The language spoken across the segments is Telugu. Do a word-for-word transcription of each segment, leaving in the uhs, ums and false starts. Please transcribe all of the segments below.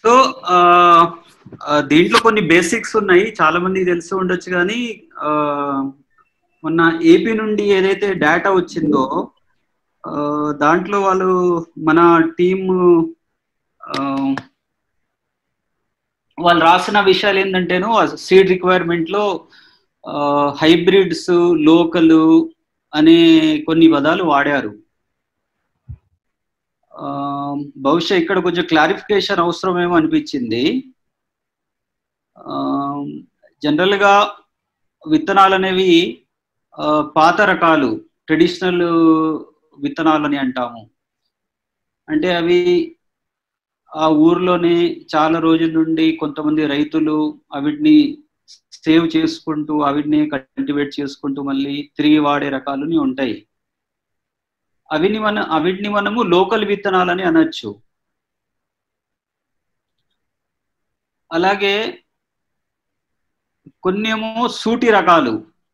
సో దీంట్లో కొన్ని బేసిక్స్ ఉన్నాయి, చాలా మంది తెలిసి ఉండొచ్చు. కానీ మొన్న ఏపీ నుండి ఏదైతే డేటా వచ్చిందో దాంట్లో వాళ్ళు మన టీమ్ వాళ్ళు రాసిన విషయాలు ఏంటంటేను, సీడ్ రిక్వైర్మెంట్ లో హైబ్రిడ్స్, లోకలు అనే కొన్ని పదాలు వాడారు. బహుశా ఇక్కడ కొంచెం క్లారిఫికేషన్ అవసరమేమో అనిపించింది. జనరల్ గా విత్తనాలు అనేవి పాత రకాలు, ట్రెడిషనల్ విత్తనాలు అని అంటాము. అంటే అవి ఆ ఊర్లోనే చాలా రోజుల నుండి కొంతమంది రైతులు అవిటిని సేవ్ చేసుకుంటూ అవిటిని కల్టివేట్ చేసుకుంటూ మళ్ళీ తిరిగి వాడే రకాలని ఉంటాయి. అవిని మన అవిటిని మనము లోకల్ విత్తనాలని అనొచ్చు. అలాగే కొన్నేమో సూటి రకాలు.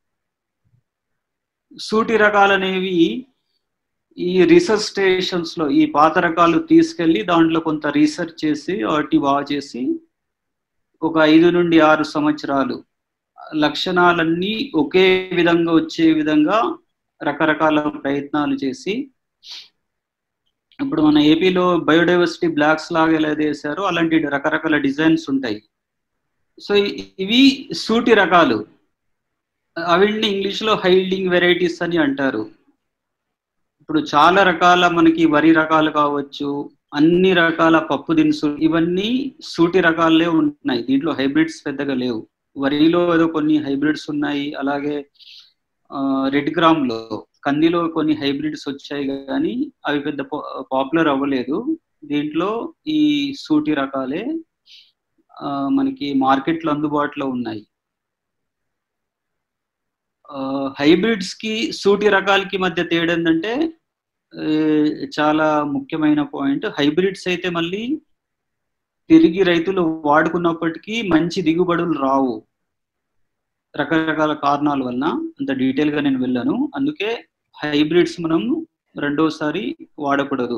సూటి రకాలు అనేవి ఈ రీసెర్చ్ స్టేషన్స్ లో ఈ పాత రకాలు తీసుకెళ్లి దాంట్లో కొంత రీసెర్చ్ చేసి వాటి బాగా చేసి ఒక ఐదు నుండి ఆరు సంవత్సరాలు లక్షణాలన్నీ ఒకే విధంగా వచ్చే విధంగా రకరకాల ప్రయత్నాలు చేసి, ఇప్పుడు మన ఏపీలో బయోడైవర్సిటీ బ్లాక్స్ లాగా ఎలా వేసారో అలాంటి రకరకాల డిజైన్స్ ఉంటాయి. సో ఇవి సూటి రకాలు, అవిటిని ఇంగ్లీష్ లో హైల్డింగ్ వెరైటీస్ అని అంటారు. ఇప్పుడు చాలా రకాల మనకి వరి రకాలు కావచ్చు, అన్ని రకాల పప్పు దినుసులు, ఇవన్నీ సూటి రకాలే ఉన్నాయి. దీంట్లో హైబ్రిడ్స్ పెద్దగా లేవు. వరిలో ఏదో కొన్ని హైబ్రిడ్స్ ఉన్నాయి, అలాగే రెడ్ గ్రామ్ లో కందిలో కొన్ని హైబ్రిడ్స్ వచ్చాయి, కానీ అవి పెద్ద పాపులర్ అవ్వలేదు. దీంట్లో ఈ సూటి రకాలే మనకి మార్కెట్లో అందుబాటులో ఉన్నాయి. హైబ్రిడ్స్ కి సూటి రకాలకి మధ్య తేడా ఏంటంటే చాలా ముఖ్యమైన పాయింట్. హైబ్రిడ్స్ అయితే మళ్ళీ తిరిగి రైతులు వాడుకున్నప్పటికీ మంచి దిగుబడులు రావు, రకరకాల కారణాల వలన. అంత డీటెయిల్ గా నేను వెళ్ళాను. అందుకే హైబ్రిడ్స్ మనం రెండోసారి వాడకూడదు.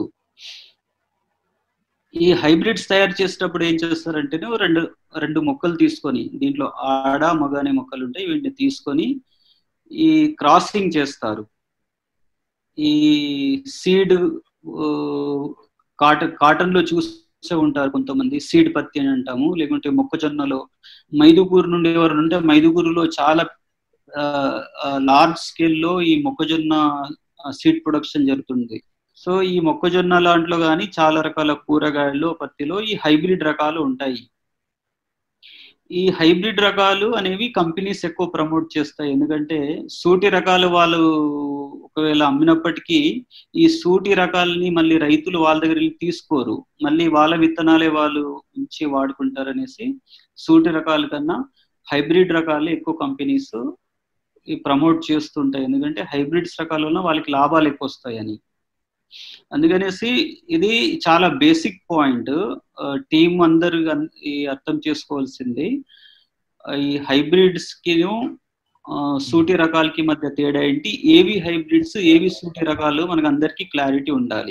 ఈ హైబ్రిడ్స్ తయారు చేసేటప్పుడు ఏం చేస్తారంటే రెండు రెండు మొక్కలు తీసుకొని, దీంట్లో ఆడ మగ అనే మొక్కలు ఉంటాయి, వీటిని తీసుకొని ఈ క్రాసింగ్ చేస్తారు. ఈ సీడ్ కాటన్ కాటన్ లో చూసే ఉంటారు కొంతమంది, సీడ్ పత్తి అని అంటాము. లేకుంటే మొక్కజొన్నలో మైదుగూరు నుండి ఎవరు ఉంటే మైదుగూరులో చాలా లార్జ్ స్కేల్లో ఈ మొక్కజొన్న సీడ్ ప్రొడక్షన్ జరుగుతుంది. సో ఈ మొక్కజొన్న లాంట్లో కానీ చాలా రకాల కూరగాయల్లో, పత్తిలో ఈ హైబ్రిడ్ రకాలు ఉంటాయి. ఈ హైబ్రిడ్ రకాలు అనేవి కంపెనీస్ ఎక్కువ ప్రమోట్ చేస్తాయి. ఎందుకంటే సూటి రకాలు వాళ్ళు ఒకవేళ అమ్మినప్పటికీ ఈ సూటి రకాలని మళ్ళీ రైతులు వాళ్ళ దగ్గర తీసుకోరు, మళ్ళీ వాళ్ళ విత్తనాలే వాళ్ళు ఉంచి వాడుకుంటారు అనేసి సూటి రకాల కన్నా హైబ్రిడ్ రకాలు ఎక్కువ కంపెనీస్ ప్రమోట్ చేస్తుంటాయి. ఎందుకంటే హైబ్రిడ్స్ రకాల వల్ల వాళ్ళకి లాభాలు ఎక్కువ వస్తాయని. అందుకనేసి ఇది చాలా బేసిక్ పాయింట్, టీం అందరు అర్థం చేసుకోవాల్సింది. ఈ హైబ్రిడ్స్ కి సూటి రకాలకి మధ్య తేడా ఏంటి, ఏవి హైబ్రిడ్స్ ఏవి సూటి రకాలు మనకు అందరికీ క్లారిటీ ఉండాలి.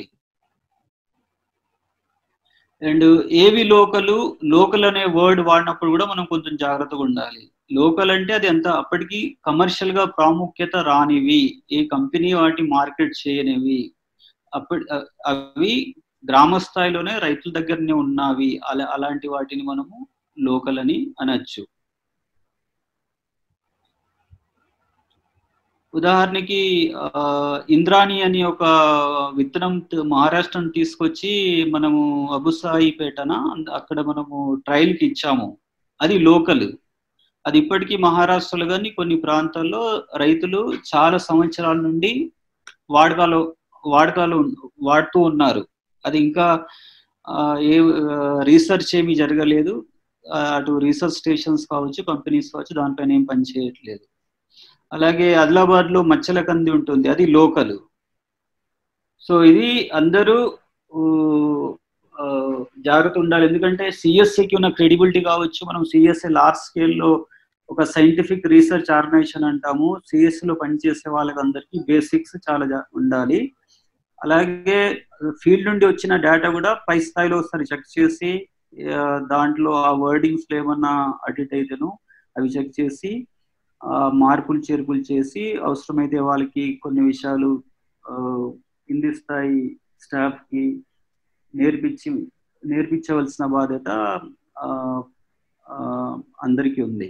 అండ్ ఏవి లోకలు, లోకల్ అనే వర్డ్ వాడినప్పుడు కూడా మనం కొంచెం జాగ్రత్తగా ఉండాలి. లోకల్ అంటే అది ఎంత అప్పటికి కమర్షియల్ గా ప్రాముఖ్యత రానివి, ఏ కంపెనీ వాటి మార్కెట్ చేయనివి, అప్పటి అవి గ్రామ స్థాయిలోనే రైతుల దగ్గరనే ఉన్నవి, అలా అలాంటి వాటిని మనము లోకల్ అని అనొచ్చు. ఉదాహరణకి ఇంద్రాణి అని ఒక విత్తనం మహారాష్ట్రను తీసుకొచ్చి మనము అబుసాయిపేటన అక్కడ మనము ట్రయల్కి ఇచ్చాము. అది లోకల్. అది ఇప్పటికీ మహారాష్ట్రలో కానీ కొన్ని ప్రాంతాల్లో రైతులు చాలా సంవత్సరాల నుండి వాడకాలు వాడకాలు వాడుతూ ఉన్నారు. అది ఇంకా ఏ రీసెర్చ్ ఏమీ జరగలేదు, అటు రీసెర్చ్ స్టేషన్స్ కావచ్చు, కంపెనీస్ కావచ్చు, దానిపైన ఏం పని చేయట్లేదు. అలాగే ఆదిలాబాద్ లో మచ్చల కంది ఉంటుంది, అది లోకల్. సో ఇది అందరూ జాగ్రత్త ఉండాలి. ఎందుకంటే సిఎస్సికి ఉన్న క్రెడిబిలిటీ కావచ్చు, మనం సిఎస్సి లార్జ్ స్కేల్లో ఒక సైంటిఫిక్ రీసెర్చ్ ఆర్గనైజేషన్ అంటాము, సిఎస్సిలో పనిచేసే వాళ్ళకి అందరికీ బేసిక్స్ చాలా ఉండాలి. అలాగే ఫీల్డ్ నుండి వచ్చిన డేటా కూడా పై స్థాయిలో ఒకసారి చెక్ చేసి దాంట్లో ఆ వర్డింగ్స్ ఏమన్నా అడిట్ అయితేనో అవి చెక్ చేసి మార్పులు చేర్పులు చేసి అవసరమైతే వాళ్ళకి కొన్ని విషయాలు కింది స్థాయి స్టాఫ్ కి నేర్పించి నేర్పించవలసిన బాధ్యత అందరికీ ఉంది.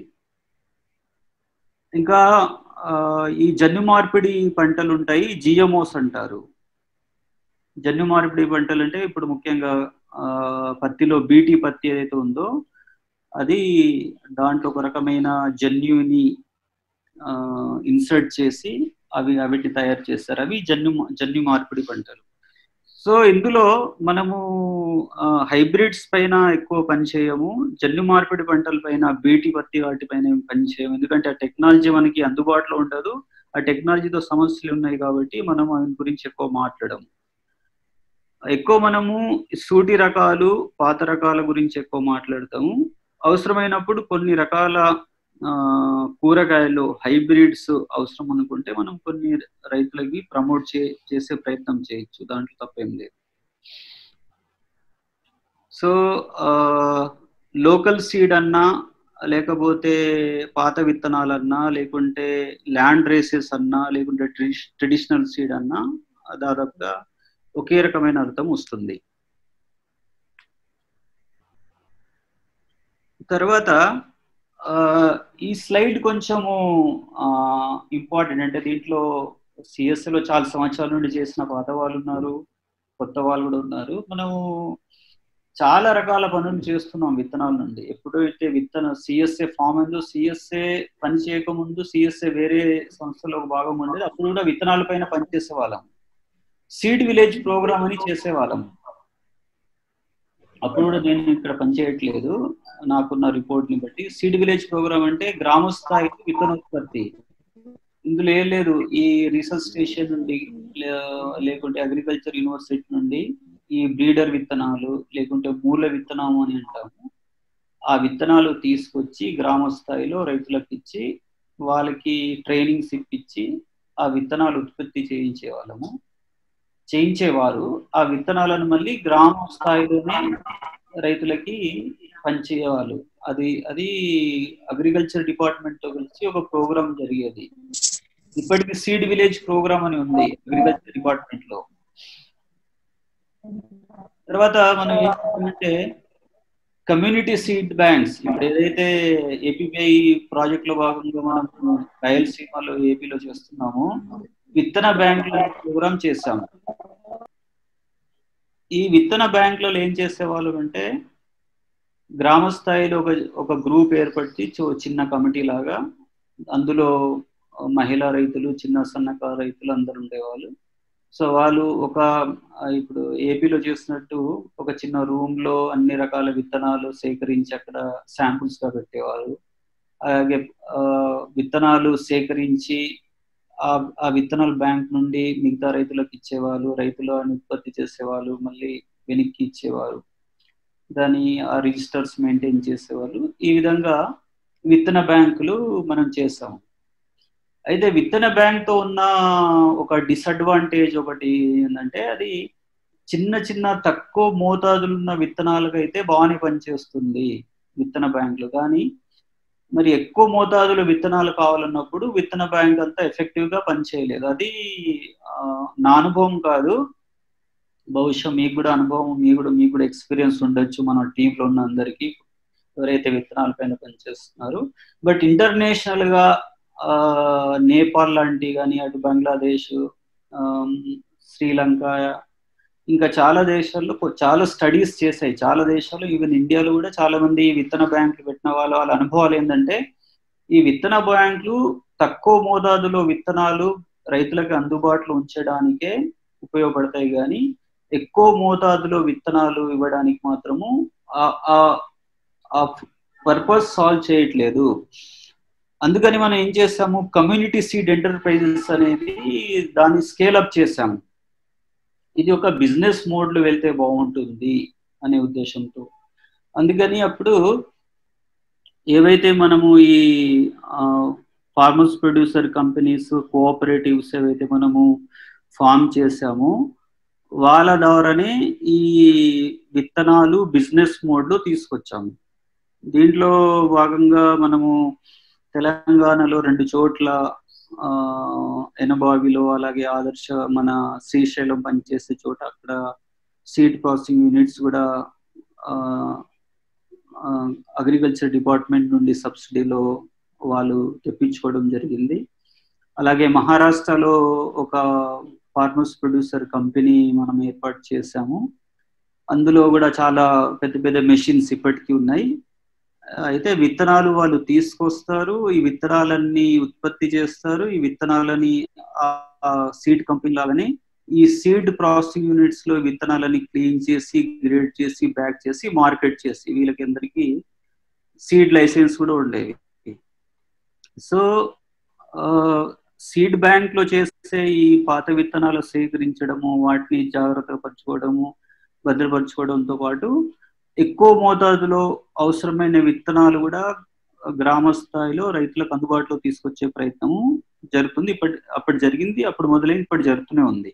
ఇంకా ఈ జన్యు మార్పిడి పంటలు ఉంటాయి, జిఎంఓస్ అంటారు. జన్యు మార్పిడి పంటలు అంటే ఇప్పుడు ముఖ్యంగా పత్తిలో బీటీ పత్తి ఏదైతే ఉందో అది దాంట్లో ఒక రకమైన జన్యుని ఇన్సర్ట్ చేసి అవి అవిటి తయారు చేస్తారు. అవి జన్యు జన్యు మార్పిడి పంటలు. సో ఇందులో మనము హైబ్రిడ్స్ పైన ఎక్కువ పని చేయము, జన్యు మార్పిడి పంటల పైన బీటీ పత్తి వాటిపైన పని చేయము. ఎందుకంటే ఆ టెక్నాలజీ మనకి అందుబాటులో ఉండదు, ఆ టెక్నాలజీతో సమస్యలు ఉన్నాయి కాబట్టి మనం దాని గురించి ఎక్కువ మాట్లాడము. ఎక్కువ మనము సూటి రకాలు పాత రకాల గురించి ఎక్కువ మాట్లాడతాము. అవసరమైనప్పుడు కొన్ని రకాల కూరగాయలు హైబ్రిడ్స్ అవసరం అనుకుంటే మనం కొన్ని రైతులకి ప్రమోట్ చే చేసే ప్రయత్నం చేయొచ్చు, దాంట్లో తప్పేం లేదు. సో లోకల్ సీడ్ అన్నా లేకపోతే పాత విత్తనాలన్నా లేకుంటే ల్యాండ్ రేసెస్ అన్నా లేకుంటే ట్రెడిషనల్ సీడ్ అన్నా దాదాపుగా ఒకే రకమైన అర్థం వస్తుంది. తర్వాత ఈ స్లైడ్ కొంచెము ఇంపార్టెంట్. అంటే దీంట్లో సిఎస్ఏలో చాలా సంవత్సరాల నుండి చేసిన పాత వాళ్ళు ఉన్నారు, కొత్త వాళ్ళు కూడా ఉన్నారు. మనము చాలా రకాల పనులు చేస్తున్నాం విత్తనాల నుండి. ఎప్పుడైతే విత్తన సిఎస్ఏ ఫామ్ అయిందో, సిఎస్ఏ పని చేయకముందు సిఎస్ఏ వేరే సంస్థలో ఒక భాగం ఉండేది, అప్పుడు కూడా విత్తనాల పైన పనిచేసే వాళ్ళం. సీడ్ విలేజ్ ప్రోగ్రామ్ అని చేసేవాళ్ళం. అప్పుడు కూడా నేను ఇక్కడ పనిచేయట్లేదు, నాకున్న రిపోర్ట్ని బట్టి. సీడ్ విలేజ్ ప్రోగ్రామ్ అంటే గ్రామ స్థాయి విత్తనోత్పత్తి. ఇందులో ఏం లేదు, ఈ రీసెర్చ్ స్టేషన్ నుండి లేకుంటే అగ్రికల్చర్ యూనివర్సిటీ నుండి ఈ బ్రీడర్ విత్తనాలు లేకుంటే మూల విత్తనం అని అంటాము, ఆ విత్తనాలు తీసుకొచ్చి గ్రామ స్థాయిలో రైతులకు ఇచ్చి వాళ్ళకి ట్రైనింగ్స్ ఇప్పించి ఆ విత్తనాలు ఉత్పత్తి చేయించే వాళ్ళము చేయించేవారు. ఆ విత్తనాలను మళ్ళీ గ్రామ స్థాయిలోనే రైతులకి పనిచేయవాళ్ళు. అది అది అగ్రికల్చర్ డిపార్ట్మెంట్ తో కలిసి ఒక ప్రోగ్రామ్ జరిగేది. ఇప్పటికి సీడ్ విలేజ్ ప్రోగ్రామ్ అని ఉంది అగ్రికల్చర్ డిపార్ట్మెంట్ లో. తర్వాత మనం ఏంటంటే కమ్యూనిటీ సీడ్ బ్యాంక్స్, ఇప్పుడు ఏదైతే ఏపీఐ ప్రాజెక్ట్ లో భాగంగా మనం రాయలసీమలో ఏపీలో చేస్తున్నామో విత్తన బ్యాంకుల ప్రోగ్రామ్ చేశాము. ఈ విత్తన బ్యాంకులలో ఏం చేసేవాళ్ళు అంటే గ్రామ స్థాయిలో ఒక ఒక గ్రూప్ ఏర్పడిచి చిన్న కమిటీ లాగా, అందులో మహిళా రైతులు, చిన్న సన్నకారు రైతులు అందరు ఉండేవాళ్ళు. సో వాళ్ళు ఒక ఇప్పుడు ఏపీలో చేసినట్టు ఒక చిన్న రూమ్ లో అన్ని రకాల విత్తనాలు సేకరించి అక్కడ శాంపుల్స్ గా పెట్టేవారు. అలాగే విత్తనాలు సేకరించి ఆ ఆ విత్తనాల బ్యాంక్ నుండి మిగతా రైతులకు ఇచ్చేవాళ్ళు, రైతులు ఉత్పత్తి చేసేవాళ్ళు, మళ్ళీ వెనక్కి ఇచ్చేవారు, దాని ఆ రిజిస్టర్స్ మెయింటైన్ చేసేవాళ్ళు. ఈ విధంగా విత్తన బ్యాంకులు మనం చేసాము. అయితే విత్తన బ్యాంక్ తో ఉన్న ఒక డిసడ్వాంటేజ్ ఒకటి ఏంటంటే అది చిన్న చిన్న తక్కువ మోతాదులు ఉన్న విత్తనాలకు అయితే బాగానే పనిచేస్తుంది విత్తన బ్యాంకులు. కానీ మరి ఎక్కువ మోతాదులో విత్తనాలు కావాలన్నప్పుడు విత్తన బ్యాంక్ అంతా ఎఫెక్టివ్ గా పనిచేయలేదు. అది నా అనుభవం కాదు, బహుశా మీకు కూడా అనుభవం, మీకు కూడా మీకు కూడా ఎక్స్పీరియన్స్ ఉండొచ్చు మన టీంలో ఉన్న అందరికీ ఎవరైతే విత్తనాల పైన పనిచేస్తున్నారు. బట్ ఇంటర్నేషనల్ గా నేపాల్ లాంటి కానీ, అటు బంగ్లాదేశ్, శ్రీలంక, ఇంకా చాలా దేశాల్లో చాలా స్టడీస్ చేశాయి. చాలా దేశాలు, ఈవెన్ ఇండియాలో కూడా చాలా మంది విత్తన బ్యాంకులు పెట్టిన వాళ్ళ వాళ్ళ అనుభవాలు ఏంటంటే ఈ విత్తన బ్యాంకులు తక్కువ మోతాదులో విత్తనాలు రైతులకు అందుబాటులో ఉంచడానికే ఉపయోగపడతాయి, కానీ ఎక్కువ మోతాదులో విత్తనాలు ఇవ్వడానికి మాత్రము ఆ పర్పస్ సాల్వ్ చేయట్లేదు. అందుకని మనం ఏం చేస్తాము, కమ్యూనిటీ సీడ్ ఎంటర్ప్రైజెస్ అనేది దాన్ని స్కేల్ అప్ చేసాము. ఇది ఒక బిజినెస్ మోడ్లో వెళ్తే బాగుంటుంది అనే ఉద్దేశంతో. అందుకని అప్పుడు ఏవైతే మనము ఈ ఫార్మర్స్ ప్రొడ్యూసర్ కంపెనీస్, కోఆపరేటివ్స్ ఏవైతే మనము ఫామ్ చేసామో వాళ్ళ ద్వారానే ఈ విత్తనాలు బిజినెస్ మోడ్లో తీసుకొచ్చాము. దీంట్లో భాగంగా మనము తెలంగాణలో రెండు చోట్ల ఎనబావిలో, అలాగే ఆదర్శ మన శ్రీశైలం పనిచేసే చోట అక్కడ సీడ్ ప్రాసెసింగ్ యూనిట్స్ కూడా అగ్రికల్చర్ డిపార్ట్మెంట్ నుండి సబ్సిడీలో వాళ్ళు తెప్పించుకోవడం జరిగింది. అలాగే మహారాష్ట్రలో ఒక ఫార్మర్స్ ప్రొడ్యూసర్ కంపెనీ మనం ఏర్పాటు చేశాము. అందులో కూడా చాలా పెద్ద పెద్ద మెషిన్స్ ఇప్పటికీ ఉన్నాయి. అయితే విత్తనాలు వాళ్ళు తీసుకొస్తారు, ఈ విత్తనాలన్నీ ఉత్పత్తి చేస్తారు, ఈ విత్తనాలని సీడ్ కంపెనీ లాగానే ఈ సీడ్ ప్రాసెసింగ్ యూనిట్స్ లో విత్తనాలని క్లీన్ చేసి, గ్రేడ్ చేసి, ప్యాక్ చేసి, మార్కెట్ చేసి వీళ్ళకి అందరికీ సీడ్ లైసెన్స్ కూడా ఉండేవి. సో సీడ్ బ్యాంక్ లో చేసే ఈ పాత విత్తనాలు సేకరించడము, వాటిని జాగ్రత్త పరచుకోవడము, భద్రపరచుకోవడంతో పాటు ఎక్కువ మోతాదులో అవసరమైన విత్తనాలు కూడా గ్రామ స్థాయిలో రైతులకు అందుబాటులో తీసుకొచ్చే ప్రయత్నము జరుగుతుంది. ఇప్పటి అప్పుడు జరిగింది, అప్పుడు మొదలైంది, ఇప్పటి జరుగుతూనే ఉంది.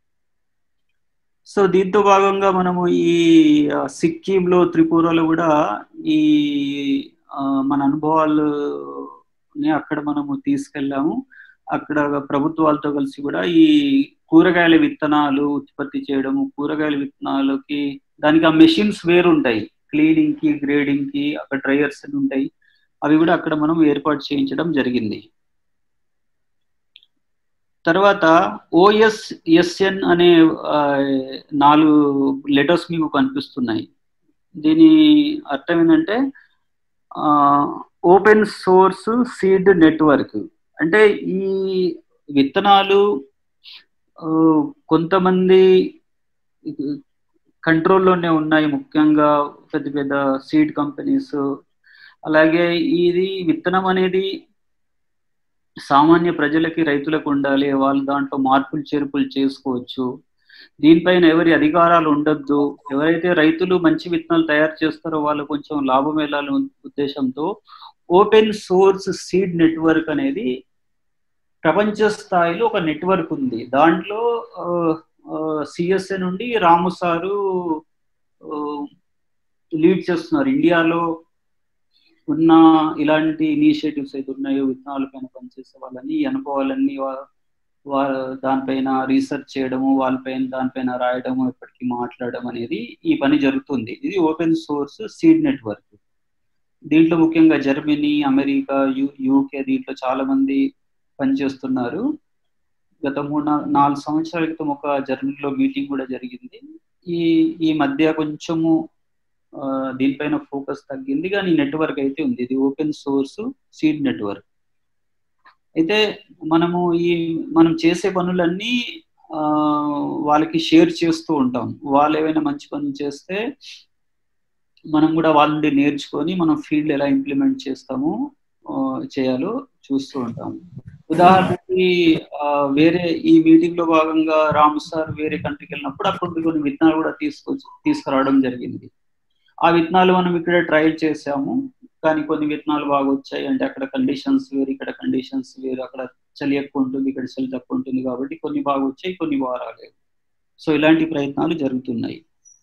సో దీంతో భాగంగా మనము ఈ సిక్కింలో, త్రిపురలో కూడా ఈ మన అనుభవాలని అక్కడ మనము తీసుకెళ్ళాము. అక్కడ ప్రభుత్వాలతో కలిసి కూడా ఈ కూరగాయల విత్తనాలు ఉత్పత్తి చేయడము, కూరగాయల విత్తనాలకి దానికి ఆ మెషిన్స్ వేరు ఉంటాయి, క్లీనింగ్ కి, గ్రేడింగ్ కి, అక్కడ డ్రైయర్స్ అని ఉంటాయి, అవి కూడా అక్కడ మనం ఏర్పాటు చేయించడం జరిగింది. తర్వాత ఓఎస్ఎస్ఎన్ అనే నాలుగు లెటర్స్ మీకు కనిపిస్తున్నాయి. దీని అర్థం ఏంటంటే ఓపెన్ సోర్స్ సీడ్ నెట్వర్క్. అంటే ఈ విత్తనాలు కొంతమంది కంట్రోల్లోనే ఉన్నాయి, ముఖ్యంగా పెద్ద పెద్ద సీడ్ కంపెనీస్. అలాగే ఇది విత్తనం అనేది సామాన్య ప్రజలకి, రైతులకు ఉండాలి, వాళ్ళు దాంట్లో మార్పులు చేర్పులు చేసుకోవచ్చు, దీనిపైన ఎవరి అధికారాలు ఉండొద్దు, ఎవరైతే రైతులు మంచి విత్తనాలు తయారు చేస్తారో వాళ్ళు కొంచెం లాభం వెళ్ళాలనే ఉద్దేశంతో ఓపెన్ సోర్స్ సీడ్ నెట్వర్క్ అనేది ప్రపంచ స్థాయిలో ఒక నెట్వర్క్ ఉంది. దాంట్లో సిఎస్ఏ నుండి రాము సారు లీడ్ చేస్తున్నారు. ఇండియాలో ఉన్న ఇలాంటి ఇనిషియేటివ్స్ అయితే ఉన్నాయో విత్తనాల పైన పనిచేసే వాళ్ళని, ఈ అనుభవాలన్నీ దానిపైన రీసెర్చ్ చేయడము, వాళ్ళపైన దానిపైన రాయడము, ఇప్పటికీ మాట్లాడడం అనేది ఈ పని జరుగుతుంది. ఇది ఓపెన్ సోర్స్ సీడ్ నెట్వర్క్. దీంట్లో ముఖ్యంగా జర్మనీ, అమెరికా, యూ యూకే దీంట్లో చాలా మంది పనిచేస్తున్నారు. గత మూడు నాలుగు సంవత్సరాల క్రితం ఒక జర్మనీలో మీటింగ్ కూడా జరిగింది. ఈ ఈ మధ్య కొంచెము దీనిపైన ఫోకస్ తగ్గింది, కానీ నెట్వర్క్ అయితే ఉంది. ఇది ఓపెన్ సోర్స్ సీడ్ నెట్వర్క్. అయితే మనము ఈ మనం చేసే పనులన్నీ వాళ్ళకి షేర్ చేస్తూ ఉంటాం. వాళ్ళు ఏమైనా మంచి పనులు చేస్తే మనం కూడా వాళ్ళ నుండి నేర్చుకొని మనం ఫీల్డ్ ఎలా ఇంప్లిమెంట్ చేస్తామో చేయాలో చూస్తూ ఉంటాం. ఉదాహరణకి వేరే ఈ మీటింగ్ లో భాగంగా రాము సార్ వేరే కంట్రీకి వెళ్ళినప్పుడు అప్పుడు కొన్ని విత్తనాలు కూడా తీసుకొచ్చి తీసుకురావడం జరిగింది. ఆ విత్తనాలు మనం ఇక్కడ ట్రయల్ చేసాము, కానీ కొన్ని విత్తనాలు బాగా వచ్చాయి. అంటే అక్కడ కండిషన్స్ వేరు, ఇక్కడ కండిషన్స్ వేరు, అక్కడ చలి ఎక్కువ ఉంటుంది, ఇక్కడ చలి తక్కువ ఉంటుంది, కాబట్టి కొన్ని బాగా వచ్చాయి, కొన్ని బాగా రాలేదు. సో ఇలాంటి ప్రయత్నాలు జరుగుతున్నాయి.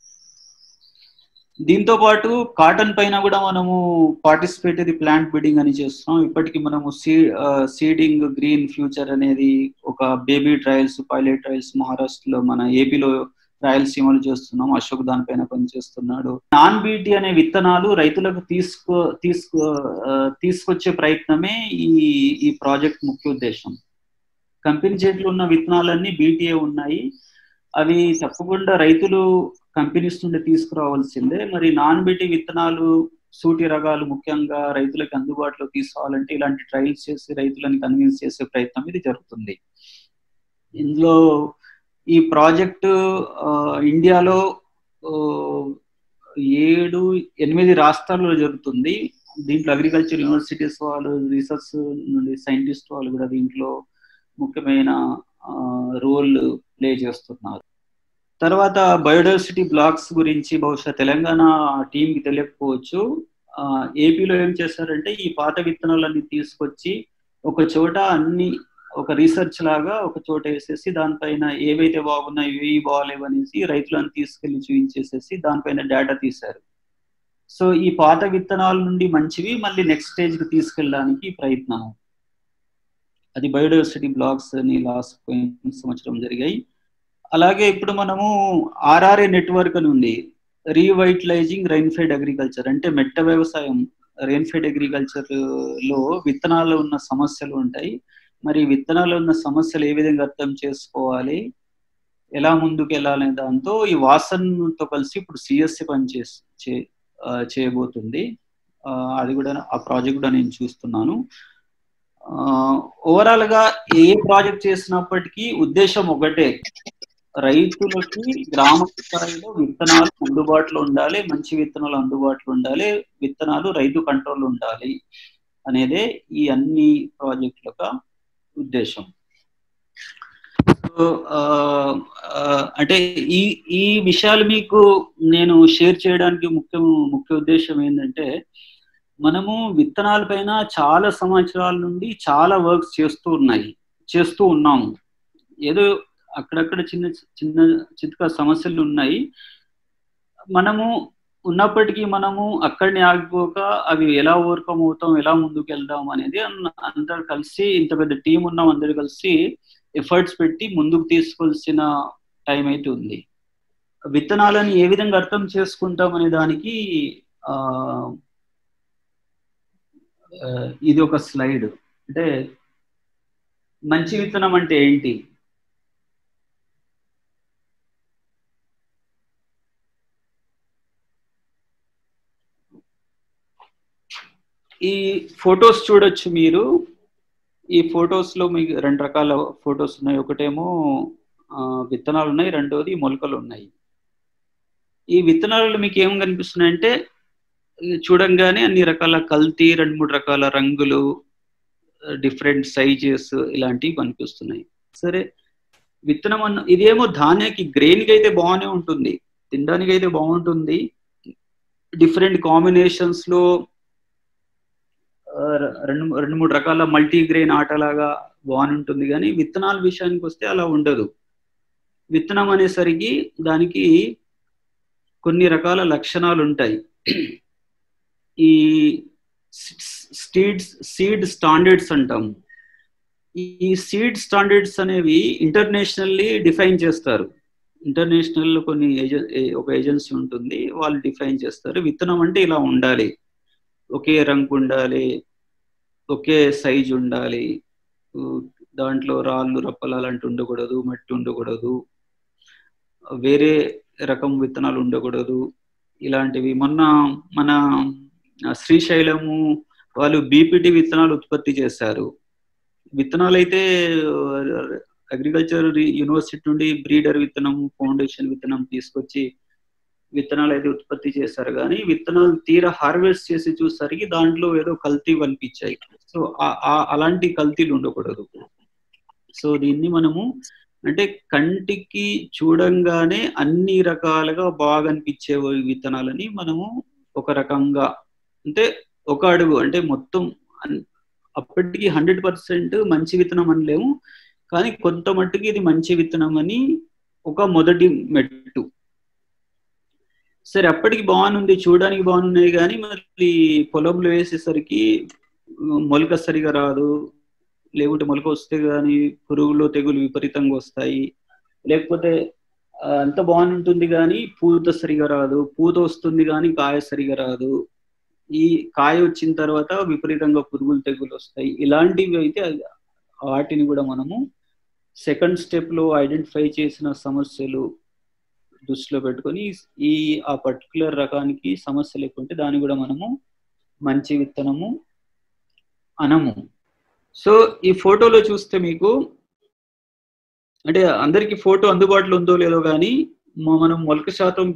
దీంతో పాటు కాటన్ పైన కూడా మనము పార్టిసిపేటరీ ప్లాంట్ బిడింగ్ అని చేస్తున్నాం. ఇప్పటికీ మనము సీ సీడింగ్ గ్రీన్ ఫ్యూచర్ అనేది ఒక బేబీ ట్రయల్స్, పైలట్ ట్రయల్స్ మహారాష్ట్రలో, మన ఏపీలో రాయలసీమలు చేస్తున్నాం. అశోక్ దానిపైన పనిచేస్తున్నాడు. నాన్ బీటీ అనే విత్తనాలు రైతులకు తీసుకో తీసుకో తీసుకొచ్చే ప్రయత్నమే ఈ ఈ ప్రాజెక్ట్ ముఖ్య ఉద్దేశం. కంపెనీ చేతిలో ఉన్న విత్తనాలన్నీ బీటీఏ ఉన్నాయి, అవి తప్పకుండా రైతులు కంపెనీస్ నుండి తీసుకురావాల్సిందే. మరి నాన్ బీటీ విత్తనాలు, సూటి రకాలు ముఖ్యంగా రైతులకు అందుబాటులో తీసుకోవాలంటే ఇలాంటి ట్రయల్స్ చేసి రైతులను కన్విన్స్ చేసే ప్రయత్నం ఇది జరుగుతుంది. ఇందులో ఈ ప్రాజెక్టు ఇండియాలో ఏడు ఎనిమిది రాష్ట్రాల్లో జరుగుతుంది. దీంట్లో అగ్రికల్చర్ యూనివర్సిటీస్ వాళ్ళు, రీసెర్చ్ నుండి సైంటిస్ట్ వాళ్ళు కూడా దీంట్లో ముఖ్యమైన రోల్ ప్లే చేస్తున్నారు. తర్వాత బయోడైవర్సిటీ బ్లాక్స్ గురించి బహుశా తెలంగాణ టీంకి తెలియకపోవచ్చు. ఏపీలో ఏం చేశారంటే ఈ పాత విత్తనాలన్నీ తీసుకొచ్చి ఒక చోట అన్ని ఒక రీసెర్చ్ లాగా ఒక చోట వేసేసి దానిపైన ఏవైతే బాగున్నాయి ఏవి బాగాలేవు అనేసి రైతులను తీసుకెళ్లి చూపించేసేసి దానిపైన డేటా తీశారు. సో ఈ పాత విత్తనాల నుండి మంచివి మళ్ళీ నెక్స్ట్ స్టేజ్ కి తీసుకెళ్ళడానికి ప్రయత్నం. అది బయోడైవర్సిటీ బ్లాగ్స్ అని లాస్ట్ సంవత్సరం జరిగాయి. అలాగే ఇప్పుడు మనము ఆర్ఆర్ఏ నెట్వర్క్ అని ఉంది, రీవైటలైజింగ్ రైన్ఫెడ్ అగ్రికల్చర్. అంటే మెట్ట వ్యవసాయం, రెయిన్ఫెడ్ అగ్రికల్చర్ లో విత్తనాలు ఉన్న సమస్యలు ఉంటాయి. మరి విత్తనాలు ఉన్న సమస్యలు ఏ విధంగా అర్థం చేసుకోవాలి, ఎలా ముందుకు వెళ్ళాలనే దాంతో ఈ వాసన్తో కలిసి ఇప్పుడు సిఎస్సి పని చే చేయబోతుంది. అది కూడా ఆ ప్రాజెక్ట్ కూడా నేను చూస్తున్నాను. ఓవరాల్ గా ఏ ప్రాజెక్ట్ చేసినప్పటికీ ఉద్దేశం ఒకటే, రైతులకి గ్రామ స్థాయిలో విత్తనాలు అందుబాటులో ఉండాలి, మంచి విత్తనాలు అందుబాటులో ఉండాలి, విత్తనాలు రైతు కంట్రోల్ ఉండాలి అనేదే ఈ అన్ని ప్రాజెక్టుల యొక్క ఉద్దేశం. సో అంటే ఈ ఈ విషయాలు మీకు నేను షేర్ చేయడానికి ముఖ్య ముఖ్య ఉద్దేశం ఏంటంటే, మనము విత్తనాల పైన చాలా సంవత్సరాల నుండి చాలా వర్క్స్ చేస్తూ ఉన్నాయి చేస్తూ ఉన్నాము. ఏదో అక్కడక్కడ చిన్న చిన్న చిత్క సమస్యలు ఉన్నాయి, మనము ఉన్నప్పటికీ మనము అక్కడిని ఆగిపోక అవి ఎలా ఓవర్కమ్ అవుతాం, ఎలా ముందుకు వెళ్దాం అనేది అందరు కలిసి, ఇంత పెద్ద టీం ఉన్నాం, అందరు కలిసి ఎఫర్ట్స్ పెట్టి ముందుకు తీసుకోవాల్సిన టైం అయితే ఉంది. విత్తనాలను ఏ విధంగా అర్థం చేసుకుంటాం అనే దానికి ఆ ఇది ఒక స్లైడ్. అంటే మంచి విత్తనం అంటే ఏంటి, ఈ ఫొటోస్ చూడొచ్చు మీరు. ఈ ఫొటోస్ లో మీకు రెండు రకాల ఫొటోస్ ఉన్నాయి. ఒకటేమో విత్తనాలు ఉన్నాయి, రెండోది మొలకలు ఉన్నాయి. ఈ విత్తనాలలో మీకు ఏం కనిపిస్తున్నాయంటే, చూడంగానే అన్ని రకాల కల్తీ, రెండు మూడు రకాల రంగులు, డిఫరెంట్ సైజెస్ ఇలాంటివి కనిపిస్తున్నాయి. సరే, విత్తనం అన్న ఇదేమో ధాన్యానికి గ్రెయిన్కి అయితే బాగానే ఉంటుంది, తినడానికి అయితే బాగుంటుంది, డిఫరెంట్ కాంబినేషన్స్ లో రెండు రెండు మూడు రకాల మల్టీ గ్రెయిన్ ఆటలాగా బాగుంటుంది. కానీ విత్తనాల విషయానికి వస్తే అలా ఉండదు. విత్తనం అనేసరికి దానికి కొన్ని రకాల లక్షణాలు ఉంటాయి. ఈ సీడ్స్ సీడ్ స్టాండర్డ్స్ అంటాం. ఈ సీడ్ స్టాండర్డ్స్ అనేవి ఇంటర్నేషనల్లీ డిఫైన్ చేస్తారు. ఇంటర్నేషనల్ కొన్ని ఒక ఏజెన్సీ ఉంటుంది, వాళ్ళు డిఫైన్ చేస్తారు. విత్తనం అంటే ఇలా ఉండాలి, ఒకే రంగు ఉండాలి, ఒకే సైజు ఉండాలి, దాంట్లో రాళ్ళు రప్పలు అలాంటి ఉండకూడదు, మట్టి ఉండకూడదు, వేరే రకం విత్తనాలు ఉండకూడదు, ఇలాంటివి. మొన్న మన శ్రీశైలము వాళ్ళు బీపీటీ విత్తనాలు ఉత్పత్తి చేశారు. విత్తనాలు అయితే అగ్రికల్చర్ యూనివర్సిటీ నుండి బ్రీడర్ విత్తనం, ఫౌండేషన్ విత్తనం తీసుకొచ్చి విత్తనాలు అయితే ఉత్పత్తి చేశారు. కానీ విత్తనాలు తీరా హార్వెస్ట్ చేసి చూసరికి దాంట్లో ఏదో కల్తీ కనిపించాయి. సో అలాంటి కల్తీలు ఉండకూడదు. సో దీన్ని మనము అంటే కంటికి చూడంగానే అన్ని రకాలుగా బాగా అనిపించే విత్తనాలని మనము ఒక రకంగా, అంటే ఒక అడుగు, అంటే మొత్తం అప్పటికి హండ్రెడ్ పర్సెంట్ మంచి విత్తనం అనలేము, కానీ కొంత మట్టుకి ఇది మంచి విత్తనం అని ఒక మొదటి మెట్టు. సరే, అప్పటికి బాగుంది, చూడడానికి బాగున్నాయి, కానీ మళ్ళీ పొలంలో వేసేసరికి మొలక సరిగా రాదు, లేకుంటే మొలక వస్తే కానీ పురుగులు తెగులు విపరీతంగా వస్తాయి, లేకపోతే అంత బాగుంటుంది కానీ పూత సరిగా రాదు, పూత వస్తుంది కానీ కాయ సరిగా రాదు, ఈ కాయ వచ్చిన తర్వాత విపరీతంగా పురుగులు తెగులు వస్తాయి. ఇలాంటివి అయితే వాటిని కూడా మనము సెకండ్ స్టెప్ లో ఐడెంటిఫై చేసిన సమస్యలు దృష్టిలో పెట్టుకొని ఈ ఆ పర్టికులర్ రకానికి సమస్య లేకుంటే దాన్ని కూడా మనము మంచి విత్తనము అనము. సో ఈ ఫోటోలో చూస్తే మీకు, అంటే అందరికి ఫోటో అందుబాటులో ఉందో లేదో కానీ మనం మొలక శాతం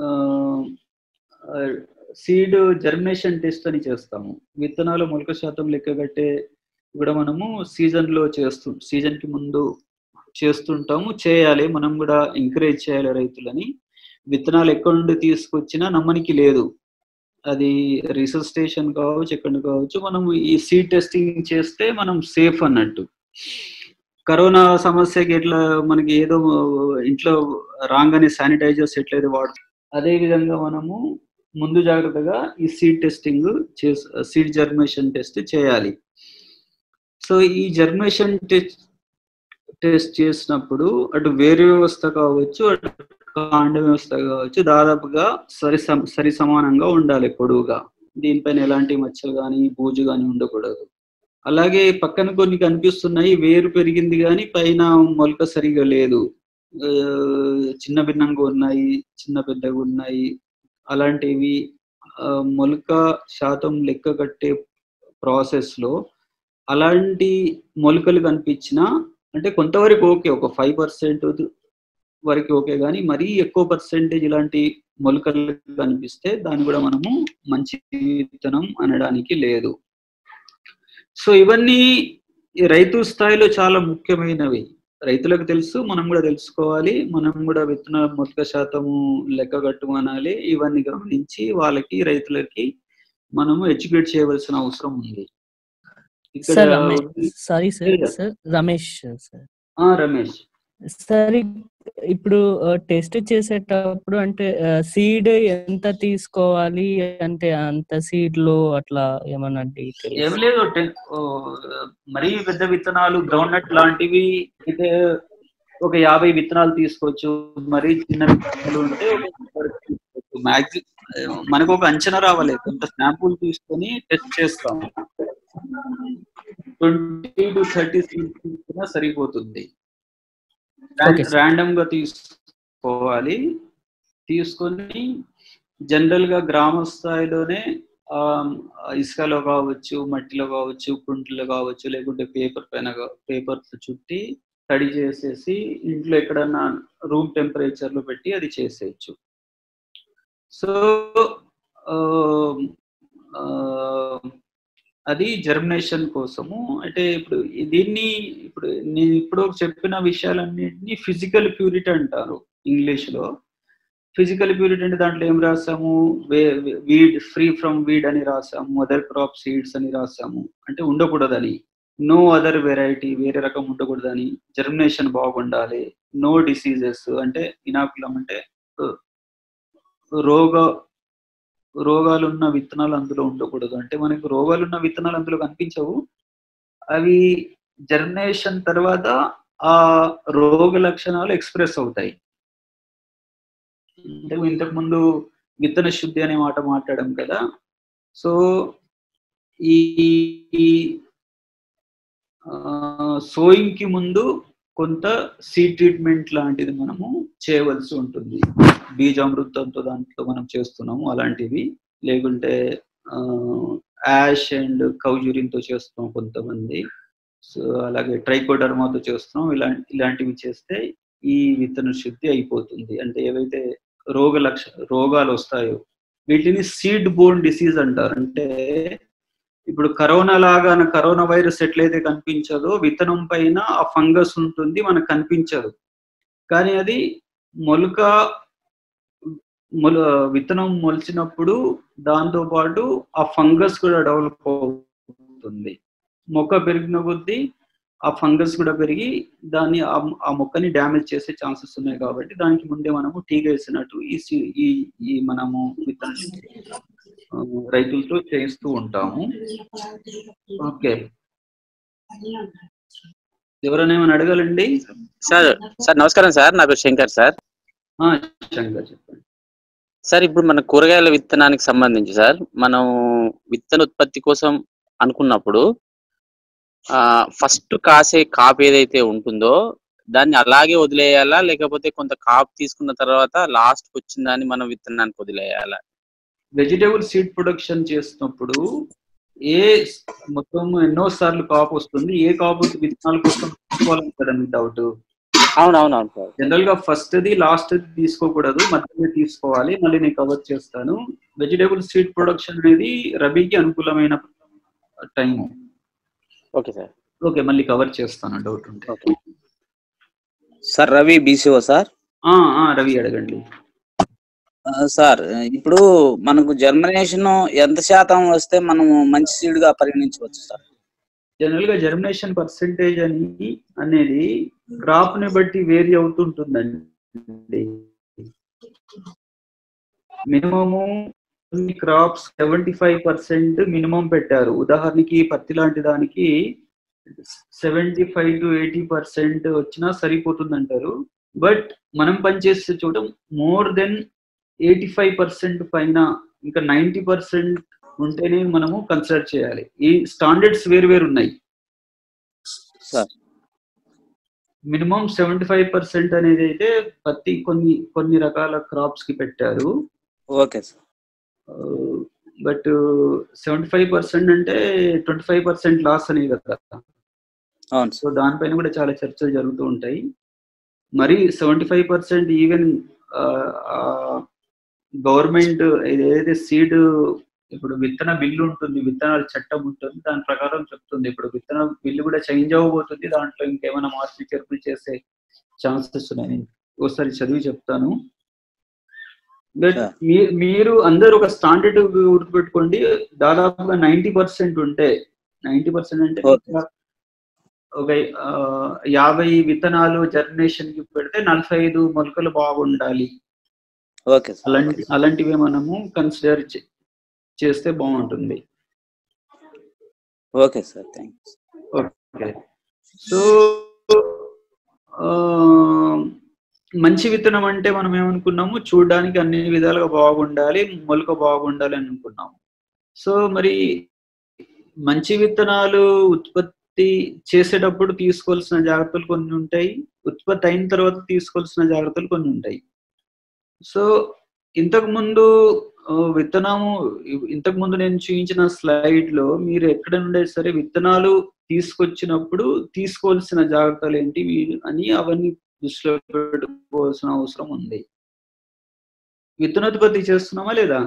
సీడ్ జర్మినేషన్ టెస్ట్ అని చేస్తాము. విత్తనాలు మొలక శాతం లెక్క కట్టే కూడా మనము సీజన్ లో చేస్తూ సీజన్ కి ముందు చేస్తుంటాము. చేయాలి, మనం కూడా ఎంకరేజ్ చేయాలి రైతులని. విత్తనాలు ఎక్కడి నుండి తీసుకొచ్చినా నమ్మనికి లేదు, అది రీసెర్చ్ స్టేషన్ కావచ్చు, ఎక్కడ కావచ్చు, మనం ఈ సీడ్ టెస్టింగ్ చేస్తే మనం సేఫ్ అన్నట్టు. కరోనా సమస్యకి ఎట్లా మనకి ఏదో ఇంట్లో రాగానే శానిటైజర్స్ ఎట్లయితే వాడుతాం, అదే విధంగా మనము ముందు జాగ్రత్తగా ఈ సీడ్ టెస్టింగ్ చేస్ సీడ్ జర్మినేషన్ టెస్ట్ చేయాలి. సో ఈ జర్మినేషన్ టెస్ట్ టెస్ట్ చేసినప్పుడు అటు వేరు వ్యవస్థ కావచ్చు, అటు కాండ వ్యవస్థ కావచ్చు, దాదాపుగా సరి సమ సరి సమానంగా ఉండాలి పొడవుగా. దీనిపైన ఎలాంటి మచ్చలు గానీ, బూజు గానీ ఉండకూడదు. అలాగే పక్కన కొన్ని కనిపిస్తున్నాయి. వేరు పెరిగింది గానీ పైన మొలక సరిగ్గా లేదు. ఆహ్, చిన్న భిన్నంగా ఉన్నాయి, చిన్న పెద్దగా ఉన్నాయి. అలాంటివి ఆహ్, మొలక శాతం లెక్క కట్టే ప్రాసెస్‌లో అలాంటి మొలకలు కనిపించినా అంటే కొంతవరకు ఓకే. ఒక ఐదు శాతం వరకు ఓకే గానీ, మరీ ఎక్కువ పర్సెంటేజ్ ఇలాంటి మొలకలు కనిపిస్తే దాన్ని గూడా మనము మంచి విత్తనం అనడానికి లేదు. సో ఇవన్నీ ఈ రైతు స్థాయిలో చాలా ముఖ్యమైనవి. రైతులకు తెలుసు. మనం గూడా తెలుసుకోవాలి. మనం గూడా విత్తన మొలక శాతము లెక్క కట్టుమనాలి. ఇవన్నీ గమనించి వాళ్ళకి రైతులకి మనము ఎడ్యుకేట్ చేయవలసిన అవసరం ఉంది. ఇక్కడ సార్ రమే sorry sir sir Ramesh sir. ఆ! రమేష్. సార్ ఇప్పుడు టెస్ట్ చేసేటప్పుడు అంటే సీడ్ ఎంత తీసుకోవాలి? అంటే అంత సీడ్‌లో అట్లా ఏమన్నా డీటెయిల్స్? ఏం లేదు. టెన్ ఓహ్, మరీ పెద్ద విత్తనాలు గ్రౌండ్‌నట్ లాంటివి అయితే ఒక యాభై విత్తనాలు తీసుకోవచ్చు. మరీ చిన్న విత్తనాలు ఉంటే ఒక తీసుకోవచ్చు. మాక్సి మనకు ఒక అంచనా రావాలి. కొంత శాంపుల్ తీసుకొని టెస్ట్ చేస్తాం. ఇరవై ముప్పై సీడ్స్ తీసుకున్నా సరిపోతుంది. ర్యాండమ్‌గా తీసుకోవాలి. తీసుకొని జనరల్‌గా గ్రామ స్థాయిలోనే ఆహ్, ఇసుకలో కావచ్చు, మట్టిలో కావచ్చు, కుంటలో కావచ్చు, లేకుంటే పేపర్ పైన పేపర్స్ చుట్టి తడి చేసేసి ఇంట్లో ఎక్కడన్నా రూమ్ టెంపరేచర్‌లో పెట్టి అది చేసేయచ్చు. సో ఆహ్, ఆహ్, అది జర్మినేషన్ కోసము. అంటే ఇప్పుడు దీన్ని ఇప్పుడు నేను ఇప్పుడు చెప్పిన విషయాలన్నిటిని ఫిజికల్ ప్యూరిటీ అంటారు ఇంగ్లీష్‌లో. ఫిజికల్ ప్యూరిటీ అంటే దాంట్లో ఏం రాసాము? వే వీడ్ ఫ్రీ ఫ్రమ్ వీడ్ అని రాసాము. అదర్ క్రాప్ సీడ్స్ అని రాసాము. అంటే ఉండకూడదని. నో అదర్ వెరైటీ వేరే రకం ఉండకూడదని. జర్మినేషన్ బాగుండాలి. నో డిసీజెస్ అంటే ఇనాకులం అంటే రోగ రోగాలున్న విత్తనాలు అందులో ఉండకూడదు. అంటే మనకు రోగాలున్న విత్తనాలు అందులో కనిపించవు. అవి జర్మినేషన్ తర్వాత ఆ రోగ లక్షణాలు ఎక్స్‌ప్రెస్ అవుతాయి. అంటే ఇంతకు ముందు విత్తన శుద్ధి అనే మాట మాట్లాడాం కదా! సో ఈ ఆహ్, సోయింగ్‌కి ముందు కొంత సీడ్ ట్రీట్మెంట్ లాంటిది మనము చేయవలసి ఉంటుంది. బీజామృతంతో దాంట్లో మనం చేస్తున్నాము అలాంటివి. లేకుంటే ఆహ్, యాష్ అండ్ కౌజురిన్‌తో చేస్తున్నాం కొంతమంది. సో అలాగే ట్రైకోడర్మాతో చేస్తున్నాం. ఇలా ఇలాంటివి చేస్తే ఈ విత్తన శుద్ధి అయిపోతుంది. అంటే ఏవైతే రోగ లక్ష రోగాలొస్తాయో వీటిని సీడ్ బోర్న్ డిసీజ్ అంటారు. అంటే ఇప్పుడు కరోనా లాగా కరోనా వైరస్ ఎట్లయితే కనిపించదో విత్తనం పైన ఆ ఫంగస్ ఉంటుంది. మనకు కనిపించదు. కానీ అది మొలక మొల విత్తనం మొలిచినప్పుడు దాంతో పాటు ఆ ఫంగస్ కూడా డెవలప్ అవుతుంది. మొక్క పెరిగిన కొద్దీ ఆ ఫంగస్ కూడా పెరిగి దాన్ని ఆ మొక్కని డ్యామేజ్ చేసే ఛాన్సెస్ ఉన్నాయి కాబట్టి దానికి ముందే మనము టీకా వేసినట్టు ఈ ఈ ఈ మనము విత్తన రైతులతో చేస్తూ ఉంటాము. ఓకే. ఎవరైనా ఏమైనా అడగాలండి? సార్ సార్ నమస్కారం సార్. నా పేరు శంకర్ సార్. ఆ! శంకర్ చెప్పండి. సార్ ఇప్పుడు మన కూరగాయల విత్తనానికి సంబంధించి సార్ మనం విత్తన ఉత్పత్తి కోసం అనుకున్నప్పుడు ఆహ్, ఫస్ట్ కాసే కాపు ఏదైతే ఉంటుందో దాన్ని అలాగే వదిలేయాలా? లేకపోతే కొంత కాపు తీసుకున్న తర్వాత లాస్ట్‌కి వచ్చిన దాన్ని మనం విత్తనానికి వదిలేయాలా? వెజిటబుల్ సీడ్ ప్రొడక్షన్ చేస్తున్నప్పుడు ఏ మొత్తం ఎన్నో సార్లు కాపు వస్తుంది. ఏ కాపు విత్తనాల కోసం తీసుకోవాలని కదా మీ డౌట్. అవునవునవును సార్. జనరల్ గా ఫస్ట్‌ది లాస్ట్‌ది తీసుకోకూడదు. మధ్యలో తీసుకోవాలి. మళ్ళీ నేను కవర్ చేస్తాను. వెజిటబుల్ సీడ్ ప్రొడక్షన్ అనేది రబీకి అనుకూలమైన టైము. Okay sir. ఓకే. మళ్ళీ కవర్ చేస్తాను డౌట్ ఉంటే. Okay. Sir Ravi BCO sir. ఆ! ఆ! రవి అడగండి. సార్ ఇప్పుడు మనకు జర్మినేషన్ ఎంత శాతం వస్తే మనము మంచి సీడ్ గా పరిగణించవచ్చు సార్? జనరల్ గా జర్మినేషన్ పర్సెంటేజ్ అని అనేది క్రాప్ ని బట్టి వేరీ అవుతుంటుందండి. మినిమము కొన్ని crops seventy five percent minimum పెట్టారు. ఉదాహరణకి పత్తి లాంటి దానికి seventy five to eighty percent వచ్చినా సరిపోతుంది అంటారు. బట్ మనం పనిచేసే చోట more than eighty five percent పైన ఇంకా నైంటీ పర్సెంట్ ఉంటేనే మనము కన్సిడర్ చేయాలి. ఈ స్టాండర్డ్స్ వేరు వేరు ఉన్నాయి. మినిమం సెవెంటీ ఫైవ్ పర్సెంట్ అనేది అయితే పత్తి కొన్ని కొన్ని రకాల క్రాప్స్ కి పెట్టారు. Okay sir. But seventy five percent అంటే ట్వంటీ ఫైవ్ పర్సెంట్ లాస్ అనేది కదా. అవును. సో దానిపైన కూడా చాలా చర్చలు జరుగుతూ ఉంటాయి. మరి seventy five percent even government ఏదైతే సీడ్ ఇప్పుడు విత్తన బిల్లు ఉంటుంది, విత్తనాల చట్టం ఉంటుంది, దాని ప్రకారం చెప్తుంది. ఇప్పుడు విత్తన బిల్లు కూడా చేంజ్ అవ్వబోతుంది. దాంట్లో ఇంకేమైనా మార్పులు చేర్పులు చేసే ఛాన్సెస్ ఉన్నాయి. ఒకసారి చదివి చెప్తాను. బట్ మీరు అందరూ ఒక స్టాండర్డ్ గుర్తుపెట్టుకోండి. దాదాపుగా నైంటీ పర్సెంట్ ఉంటే నైంటీ పర్సెంట్ అంటే ఒక యాభై విత్తనాలు జర్మినేషన్ కి పెడితే నలభై ఐదు మొలకలు బాగుండాలి. ఓకే. అలాంటి అలాంటివి మనము కన్సిడర్ చేస్తే బాగుంటుంది. Okay sir, thanks. Okay. So మంచి విత్తనం అంటే మనం ఏమనుకున్నాము, చూడడానికి అన్ని విధాలుగా బాగుండాలి, మొలక బాగుండాలి అని అనుకున్నాము. సో మరి మంచి విత్తనాలు ఉత్పత్తి చేసేటప్పుడు తీసుకోవాల్సిన జాగ్రత్తలు కొన్ని ఉంటాయి, ఉత్పత్తి అయిన తర్వాత తీసుకోవాల్సిన జాగ్రత్తలు కొన్ని ఉంటాయి. సో ఇంతకు ముందు విత్తనము ఇంతకు ముందు నేను చూపించిన స్లైడ్ లో మీరు ఎక్కడ నుండే సరే విత్తనాలు తీసుకొచ్చినప్పుడు తీసుకోవాల్సిన జాగ్రత్తలు ఏంటి అని అవన్నీ దృష్టిలో పెట్టుకోవాల్సిన అవసరం ఉంది. విత్తనోత్పత్తి చేస్తున్నామా లేదా?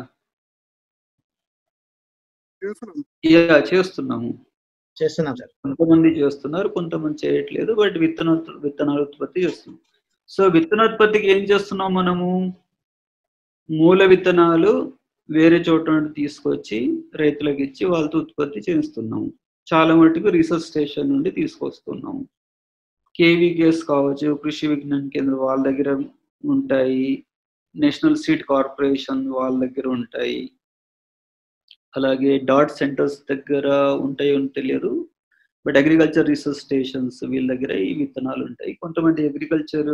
చేస్తున్నాము చేస్తున్నాం సార్. కొంతమంది చేస్తున్నారు, కొంతమంది చేయట్లేదు. బట్ విత్తన విత్తనాలు ఉత్పత్తి చేస్తున్నాం. సో విత్తనోత్పత్తికి ఏం చేస్తున్నాం మనము? మూల విత్తనాలు వేరే చోట నుండి తీసుకొచ్చి రైతులకు ఇచ్చి వాళ్ళతో ఉత్పత్తి చేస్తున్నాము. చాలా మటుకు రీసెర్చ్ స్టేషన్ నుండి తీసుకొస్తున్నాము. కేవీకేఎస్ కావచ్చు, కృషి విజ్ఞాన కేంద్రం వాళ్ళ దగ్గర ఉంటాయి, నేషనల్ సీడ్ కార్పొరేషన్ వాళ్ళ దగ్గర ఉంటాయి, అలాగే డాట్ సెంటర్స్ దగ్గర ఉంటాయో తెలియదు. బట్ అగ్రికల్చర్ రీసెర్చ్ స్టేషన్స్ వీళ్ళ దగ్గర ఈ విత్తనాలు ఉంటాయి. కొంతమంది అగ్రికల్చర్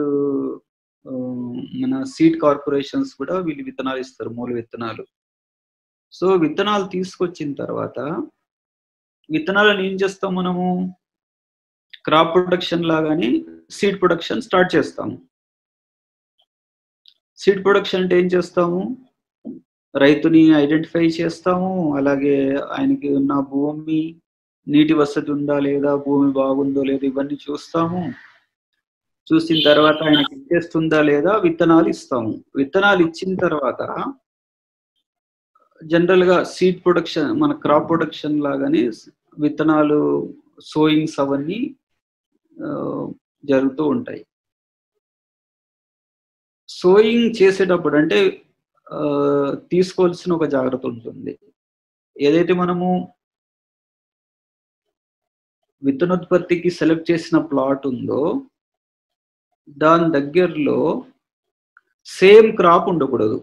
మన సీడ్ కార్పొరేషన్స్ కూడా వీళ్ళు విత్తనాలు ఇస్తారు, మూల విత్తనాలు. సో విత్తనాలు తీసుకొచ్చిన తర్వాత విత్తనాలను ఏం చేస్తాం మనము? క్రాప్ ప్రొడక్షన్ లాగానే సీడ్ ప్రొడక్షన్ స్టార్ట్ చేస్తాము. సీడ్ ప్రొడక్షన్ అంటే ఏం చేస్తాము? రైతుని ఐడెంటిఫై చేస్తాము, అలాగే ఆయనకి ఉన్న భూమి నీటి వసతి ఉందా లేదా, భూమి బాగుందో లేదో ఇవన్నీ చూస్తాము. చూసిన తర్వాత ఆయనకి ఇంట్రెస్ట్ ఉందా లేదా విత్తనాలు ఇస్తాము. విత్తనాలు ఇచ్చిన తర్వాత జనరల్ గా సీడ్ ప్రొడక్షన్ మన క్రాప్ ప్రొడక్షన్ లాగానే విత్తనాలు సోయింగ్స్ అవన్నీ జరుగుతూ ఉంటాయి. సోయింగ్ చేసేటప్పుడు అంటే తీసుకోవాల్సిన ఒక జాగ్రత్త ఉంటుంది. ఏదైతే మనము విత్తనోత్పత్తికి సెలెక్ట్ చేసిన ప్లాట్ ఉందో దాని దగ్గరలో సేమ్ క్రాప్ ఉండకూడదు.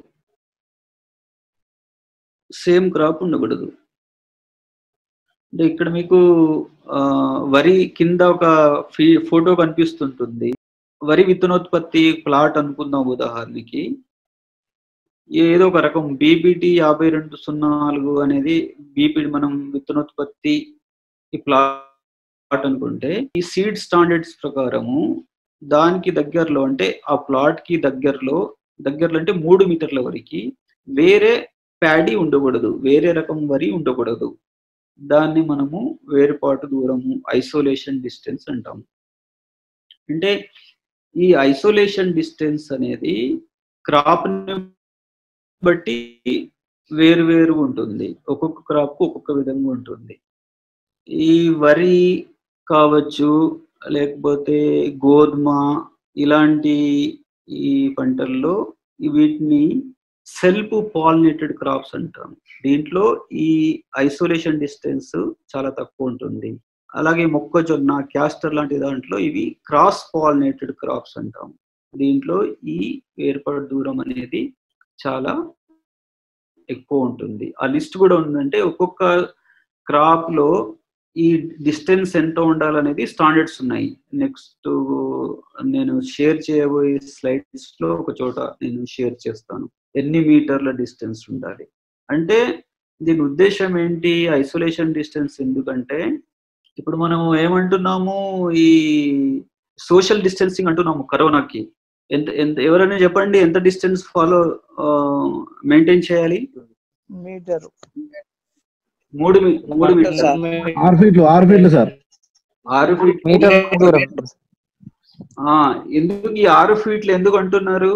సేమ్ క్రాప్ ఉండకూడదు అంటే ఇక్కడ మీకు వరి కింద ఒక ఫోటో కనిపిస్తుంటుంది. వరి విత్తనోత్పత్తి ప్లాట్ అనుకుందాం ఉదాహరణకి. ఏదో ఒక రకం బీపీటీ యాభై రెండు సున్నా నాలుగు అనేది బీపీటీ మనం విత్తనోత్పత్తి ఈ ప్లాట్ అనుకుంటే, ఈ సీడ్ స్టాండర్డ్స్ ప్రకారము దానికి దగ్గరలో అంటే ఆ ప్లాట్ కి దగ్గరలో దగ్గరలో అంటే మూడు మీటర్ల వరకు వేరే ప్యాడీ ఉండకూడదు, వేరే రకం వరి ఉండకూడదు. దాన్ని మనము వేరుపాటు దూరము ఐసోలేషన్ డిస్టెన్స్ అంటాము. అంటే ఈ ఐసోలేషన్ డిస్టెన్స్ అనేది క్రాప్ ని బట్టి వేరు వేరు ఉంటుంది, ఒక్కొక్క క్రాప్ ఒక్కొక్క విధంగా ఉంటుంది. ఈ వరి కావచ్చు, లేకపోతే గోధుమ ఇలాంటి ఈ పంటల్లో వీటిని సెల్ఫ్ పాలినేటెడ్ క్రాప్స్ అంటాం. దీంట్లో ఈ ఐసోలేషన్ డిస్టెన్స్ చాలా తక్కువ ఉంటుంది. అలాగే మొక్కజొన్న, క్యాస్టర్ లాంటి దాంట్లో ఇవి క్రాస్ పాలినేటెడ్ క్రాప్స్ అంటాం. దీంట్లో ఈ ఏర్పడే దూరం అనేది చాలా ఎక్కువ ఉంటుంది. ఆ లిస్ట్ కూడా ఉందంటే ఒక్కొక్క క్రాప్ లో ఈ డిస్టెన్స్ ఎంత ఉండాలనేది స్టాండర్డ్స్ ఉన్నాయి. నెక్స్ట్ నేను షేర్ చేయబోయే స్లైడ్స్ లో ఒక చోట నేను షేర్ చేస్తాను ఎన్ని మీటర్ల డిస్టెన్స్ ఉండాలి అంటే. దీని ఉద్దేశం ఏంటి, ఐసోలేషన్ డిస్టెన్స్ ఎందుకంటే ఇప్పుడు మనం ఏమంటున్నాము, ఈ సోషల్ డిస్టెన్సింగ్ అంటున్నాము కరోనాకి. ఎంత ఎంత ఎవరైనా చెప్పండి, ఎంత డిస్టెన్స్ ఫాలో మెయింటైన్ చేయాలి? మీటర్ మూడు మూడు మీటర్లు ఆరు ఫీట్లు ఆరు ఫీట్లు సార్ ఆరు ఫీట్ మీటర్ దూరం. ఎందుకు ఈ ఆరు ఫీట్లు ఎందుకు అంటున్నారు?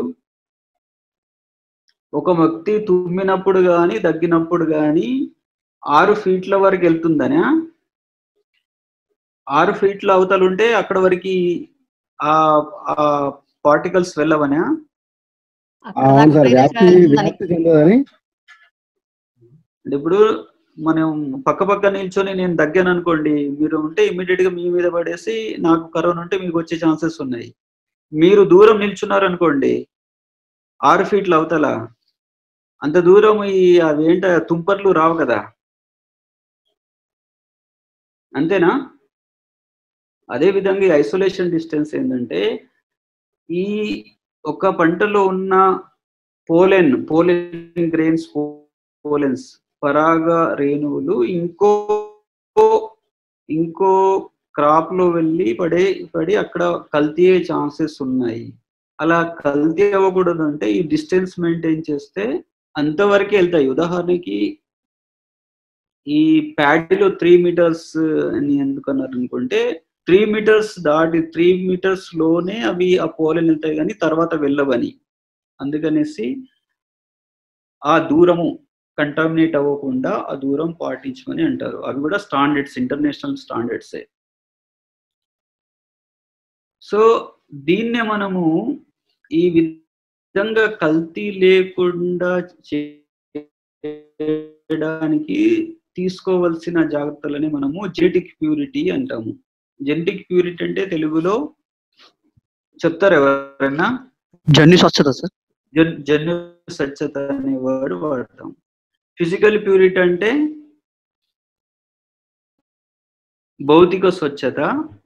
ఒక వ్యక్తి తుమ్మినప్పుడు కానీ దగ్గినప్పుడు కానీ ఆరు ఫీట్ల వరకు వెళ్తుందనే, ఆరు ఫీట్ల అవతలు ఉంటే అక్కడ వరకు ఆ పార్టికల్స్ వెళ్ళవనా? అవును సార్, వ్యాప్తి వ్యాప్తి చెందదని. ఇప్పుడు మనం పక్క పక్క నిల్చొని నేను దగ్గాను అనుకోండి, మీరు ఉంటే ఇమ్మీడియట్ గా మీ మీద పడేసి నాకు కరోనా ఉంటే మీకు వచ్చే ఛాన్సెస్ ఉన్నాయి. మీరు దూరం నిల్చున్నారు అనుకోండి, ఆరు ఫీట్ల అవతల, అంత దూరం ఈ అవేంట తుంపర్లు రావు కదా, అంతేనా? అదే విధంగా ఐసోలేషన్ డిస్టెన్స్ ఏంటంటే, ఈ ఒక పంటలో ఉన్న పోలెన్ పోలెన్ గ్రెయిన్స్ పోలెన్స్ పరాగ రేణువులు ఇంకో ఇంకో క్రాప్ లో వెళ్ళి పడే పడి అక్కడ కల్తీ అయ్యే ఛాన్సెస్ ఉన్నాయి. అలా కల్తీ అవ్వకూడదు అంటే ఈ డిస్టెన్స్ మెయింటైన్ చేస్తే అంతవరకే వెళ్తాయి. ఉదాహరణకి ఈ ప్యాడీలో త్రీ మీటర్స్ అని ఎందుకన్నారు అనుకుంటే, త్రీ మీటర్స్ దాటి త్రీ మీటర్స్ లోనే అవి ఆ పోలెన్ వెళ్తాయి కానీ తర్వాత వెళ్ళవని. అందుకనేసి ఆ దూరము కంటామినేట్ అవ్వకుండా ఆ దూరం పాటించమని అంటారు. అవి కూడా స్టాండర్డ్స్, ఇంటర్నేషనల్ స్టాండర్డ్సే. సో దీన్నే మనము ఈ విధంగా కల్తీ లేకుండా చేయడానికి తీసుకోవాల్సిన జాగ్రత్తలని మనము జెనెటిక్ ప్యూరిటీ అంటాము. జెనెటిక్ ప్యూరిటీ అంటే తెలుగులో చెప్తారు ఎవరైనా? జన్యు స్వచ్ఛత సార్. జన్యు స్వచ్ఛత అనే వర్డ్ వాడతాం. ఫిజికల్ ప్యూరిటీ అంటే భౌతిక స్వచ్ఛత,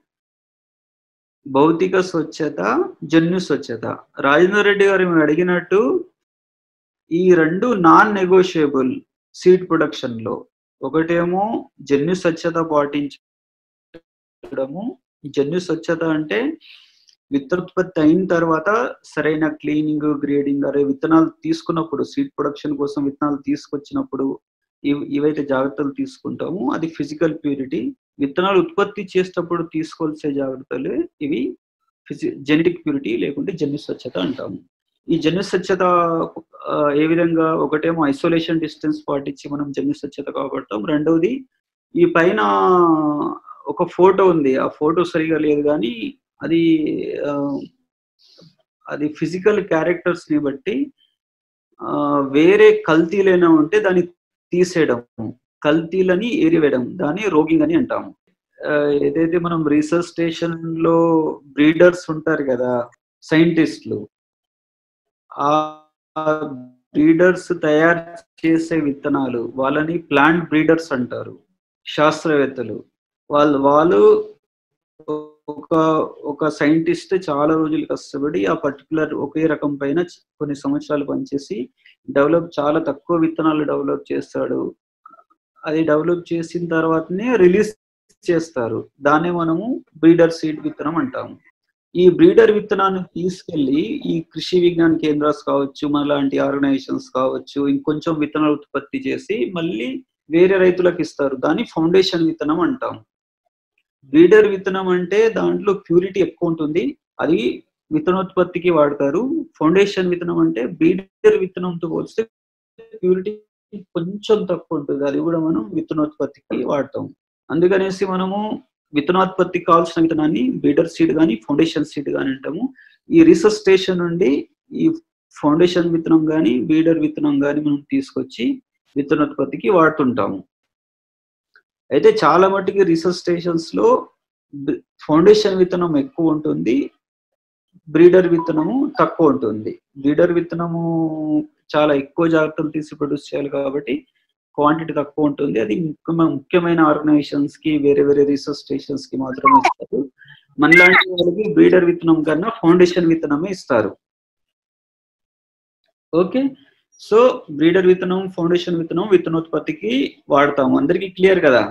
భౌతిక స్వచ్ఛత, జన్యు స్వచ్ఛత. రాజేంద్ర రెడ్డి గారు మీరు అడిగినట్టు ఈ రెండు నాన్ నెగోషియబుల్ సీడ్ ప్రొడక్షన్ లో. ఒకటేమో జన్యు స్వచ్ఛత పాటించడము. జన్యు స్వచ్ఛత అంటే విత్తనోత్పత్తి అయిన తర్వాత సరైన క్లీనింగ్, గ్రేడింగ్, అరే విత్తనాలు తీసుకున్నప్పుడు సీడ్ ప్రొడక్షన్ కోసం విత్తనాలు తీసుకొచ్చినప్పుడు ఇవైతే జాగ్రత్తలు తీసుకుంటాము అది ఫిజికల్ ప్యూరిటీ. విత్తనాలు ఉత్పత్తి చేసేటప్పుడు తీసుకోవాల్సే జాగ్రత్తలు ఇవి ఫిజి జెనెటిక్ ప్యూరిటీ లేకుంటే జన్యు స్వచ్ఛత అంటాము. ఈ జన్యు స్వచ్ఛత ఏ విధంగా, ఒకటేమో ఐసోలేషన్ డిస్టెన్స్ పాటించి మనం జన్యు స్వచ్ఛత కాపాడతాం. రెండవది ఈ పైన ఒక ఫోటో ఉంది, ఆ ఫోటో సరిగా లేదు కానీ అది అది ఫిజికల్ క్యారెక్టర్స్ ని బట్టి వేరే కల్తీలైనా ఉంటే దాన్ని తీసేయడం, కల్తీలని ఏరివేయడం, దాన్ని రోగింగ్ అని అంటాము. ఏదైతే మనం రీసెర్చ్ స్టేషన్ లో బ్రీడర్స్ ఉంటారు కదా, సైంటిస్టులు, ఆ బ్రీడర్స్ తయారు చేసే విత్తనాలు వాళ్ళని ప్లాంట్ బ్రీడర్స్ అంటారు. శాస్త్రవేత్తలు వాళ్ళు వాళ్ళు ఒక ఒక సైంటిస్ట్ చాలా రోజులు కష్టపడి ఆ పర్టికులర్ ఒకే రకం పైన కొన్ని సంవత్సరాలు పనిచేసి డెవలప్ చాలా తక్కువ విత్తనాలు డెవలప్ చేస్తాడు. అది డెవలప్ చేసిన తర్వాతనే రిలీజ్ చేస్తారు. దాన్నే మనము బ్రీడర్ సీడ్ విత్తనం అంటాము. ఈ బ్రీడర్ విత్తనాన్ని తీసుకెళ్లి ఈ కృషి విజ్ఞాన కేంద్రాలు కావచ్చు, మన లాంటి ఆర్గనైజేషన్స్ కావచ్చు, ఇంకొంచెం విత్తనాలు ఉత్పత్తి చేసి మళ్ళీ వేరే రైతులకు ఇస్తారు. దాన్ని ఫౌండేషన్ విత్తనం అంటాం. బ్రీడర్ విత్తనం అంటే దాంట్లో ప్యూరిటీ ఎక్కువ ఉంటుంది, అది విత్తనోత్పత్తికి వాడతారు. ఫౌండేషన్ విత్తనం అంటే బ్రీడర్ విత్తనంతో పోలిస్తే ప్యూరిటీ కొంచెం తక్కువ ఉంటుంది, అది కూడా మనం విత్తనోత్పత్తికి వాడతాం. అందుకనేసి మనము విత్తనోత్పత్తికి కావాల్సిన విత్తనాన్ని బ్రీడర్ సీడ్ కానీ ఫౌండేషన్ సీడ్ కానీ అంటాము. ఈ రీసెర్చ్ స్టేషన్ నుండి ఈ ఫౌండేషన్ విత్తనం కానీ బ్రీడర్ విత్తనం కానీ మనం తీసుకొచ్చి విత్తనోత్పత్తికి వాడుతుంటాము. అయితే చాలా మట్టుకి రీసెర్చ్ స్టేషన్స్ లో ఫౌండేషన్ విత్తనం ఎక్కువ ఉంటుంది, బ్రీడర్ విత్తనము తక్కువ ఉంటుంది. బ్రీడర్ విత్తనము చాలా ఎక్కువ జాగ్రత్తలు తీసి ప్రొడ్యూస్ చేయాలి కాబట్టి క్వాంటిటీ తక్కువ ఉంటుంది. అది ముఖ్యమైన ఆర్గనైజేషన్స్ కి వేరే వేరే రీసెర్చ్ స్టేషన్స్ కి మాత్రమే ఇస్తారు. మనలాంటి వాళ్ళకి బ్రీడర్ విత్తనం కన్నా ఫౌండేషన్ విత్తనమే ఇస్తారు. ఓకే, సో బ్రీడర్ విత్తనం, ఫౌండేషన్ విత్తనం విత్తనోత్పత్తికి వాడతాము. అందరికీ క్లియర్ కదా?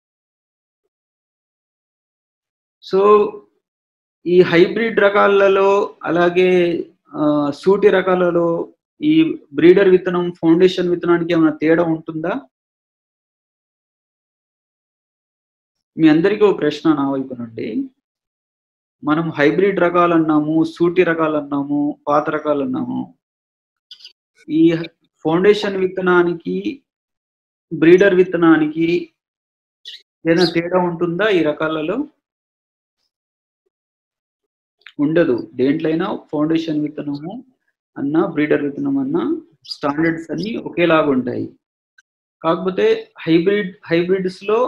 సో ఈ హైబ్రిడ్ రకాలలో అలాగే సూటి రకాలలో ఈ బ్రీడర్ విత్తనం, ఫౌండేషన్ విత్తనానికి ఏమైనా తేడా ఉంటుందా? మీ అందరికీ ఒక ప్రశ్న నా వైపు నుండి. మనం హైబ్రిడ్ రకాలు అన్నాము, సూటి రకాలు అన్నాము, పాత రకాలు అన్నాము. ఈ ఫౌండేషన్ విత్తనానికి, బ్రీడర్ విత్తనానికి ఏదైనా తేడా ఉంటుందా ఈ రకాలలో? ఉండదు. దేంట్లైనా ఫౌండేషన్ విత్తనము అన్నా, బ్రీడర్ విత్తనం అన్నా స్టాండర్డ్స్ అన్ని ఒకేలాగా ఉంటాయి. కాకపోతే హైబ్రిడ్ హైబ్రిడ్స్ లో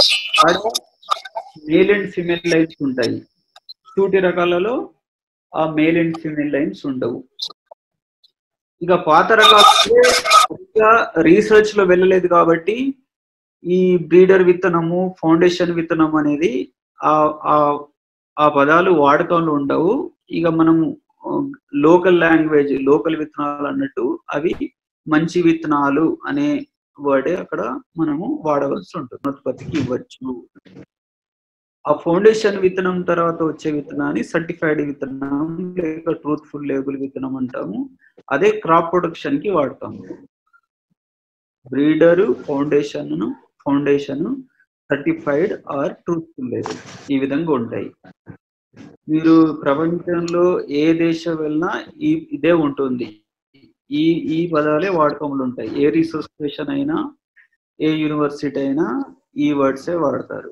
మేల్ అండ్ ఫిమేల్ లైన్స్ ఉంటాయి. సూటి రకాలలో ఆ మేల్ అండ్ ఫిమేల్ లైన్స్ ఉండవు. ఇక పాత రకాలు రీసెర్చ్ లో వెళ్ళలేదు కాబట్టి ఈ బ్రీడర్ విత్తనము, ఫౌండేషన్ విత్తనం అనేది ఆ ఆ పదాలు వాడకంలో ఉండవు. ఇక మనము లోకల్ లాంగ్వేజ్, లోకల్ విత్తనాలు అన్నట్టు అవి మంచి విత్తనాలు అనే వర్డే అక్కడ మనము వాడవలసి ఉంటుంది, ఉత్పత్తికి ఇవ్వచ్చు. ఆ ఫౌండేషన్ విత్తనం తర్వాత వచ్చే విత్తనాన్ని సర్టిఫైడ్ విత్తనం లేక ట్రూత్ఫుల్ లేబుల్ విత్తనం అంటాము. అదే క్రాప్ ప్రొడక్షన్ కి వాడతాము. Breeder, foundation foundation certified or truthful label ఈ విధంగా ఉంటాయి. మీరు ప్రపంచంలో ఏ దేశం వెళ్ళినా ఈ ఇదే ఉంటుంది. ఈ ఈ పదాలే వాడకంలో ఉంటాయి. ఏ రీసెర్చ్ స్టేషన్ అయినా, ఏ యూనివర్సిటీ అయినా ఈ వర్డ్సే వాడతారు.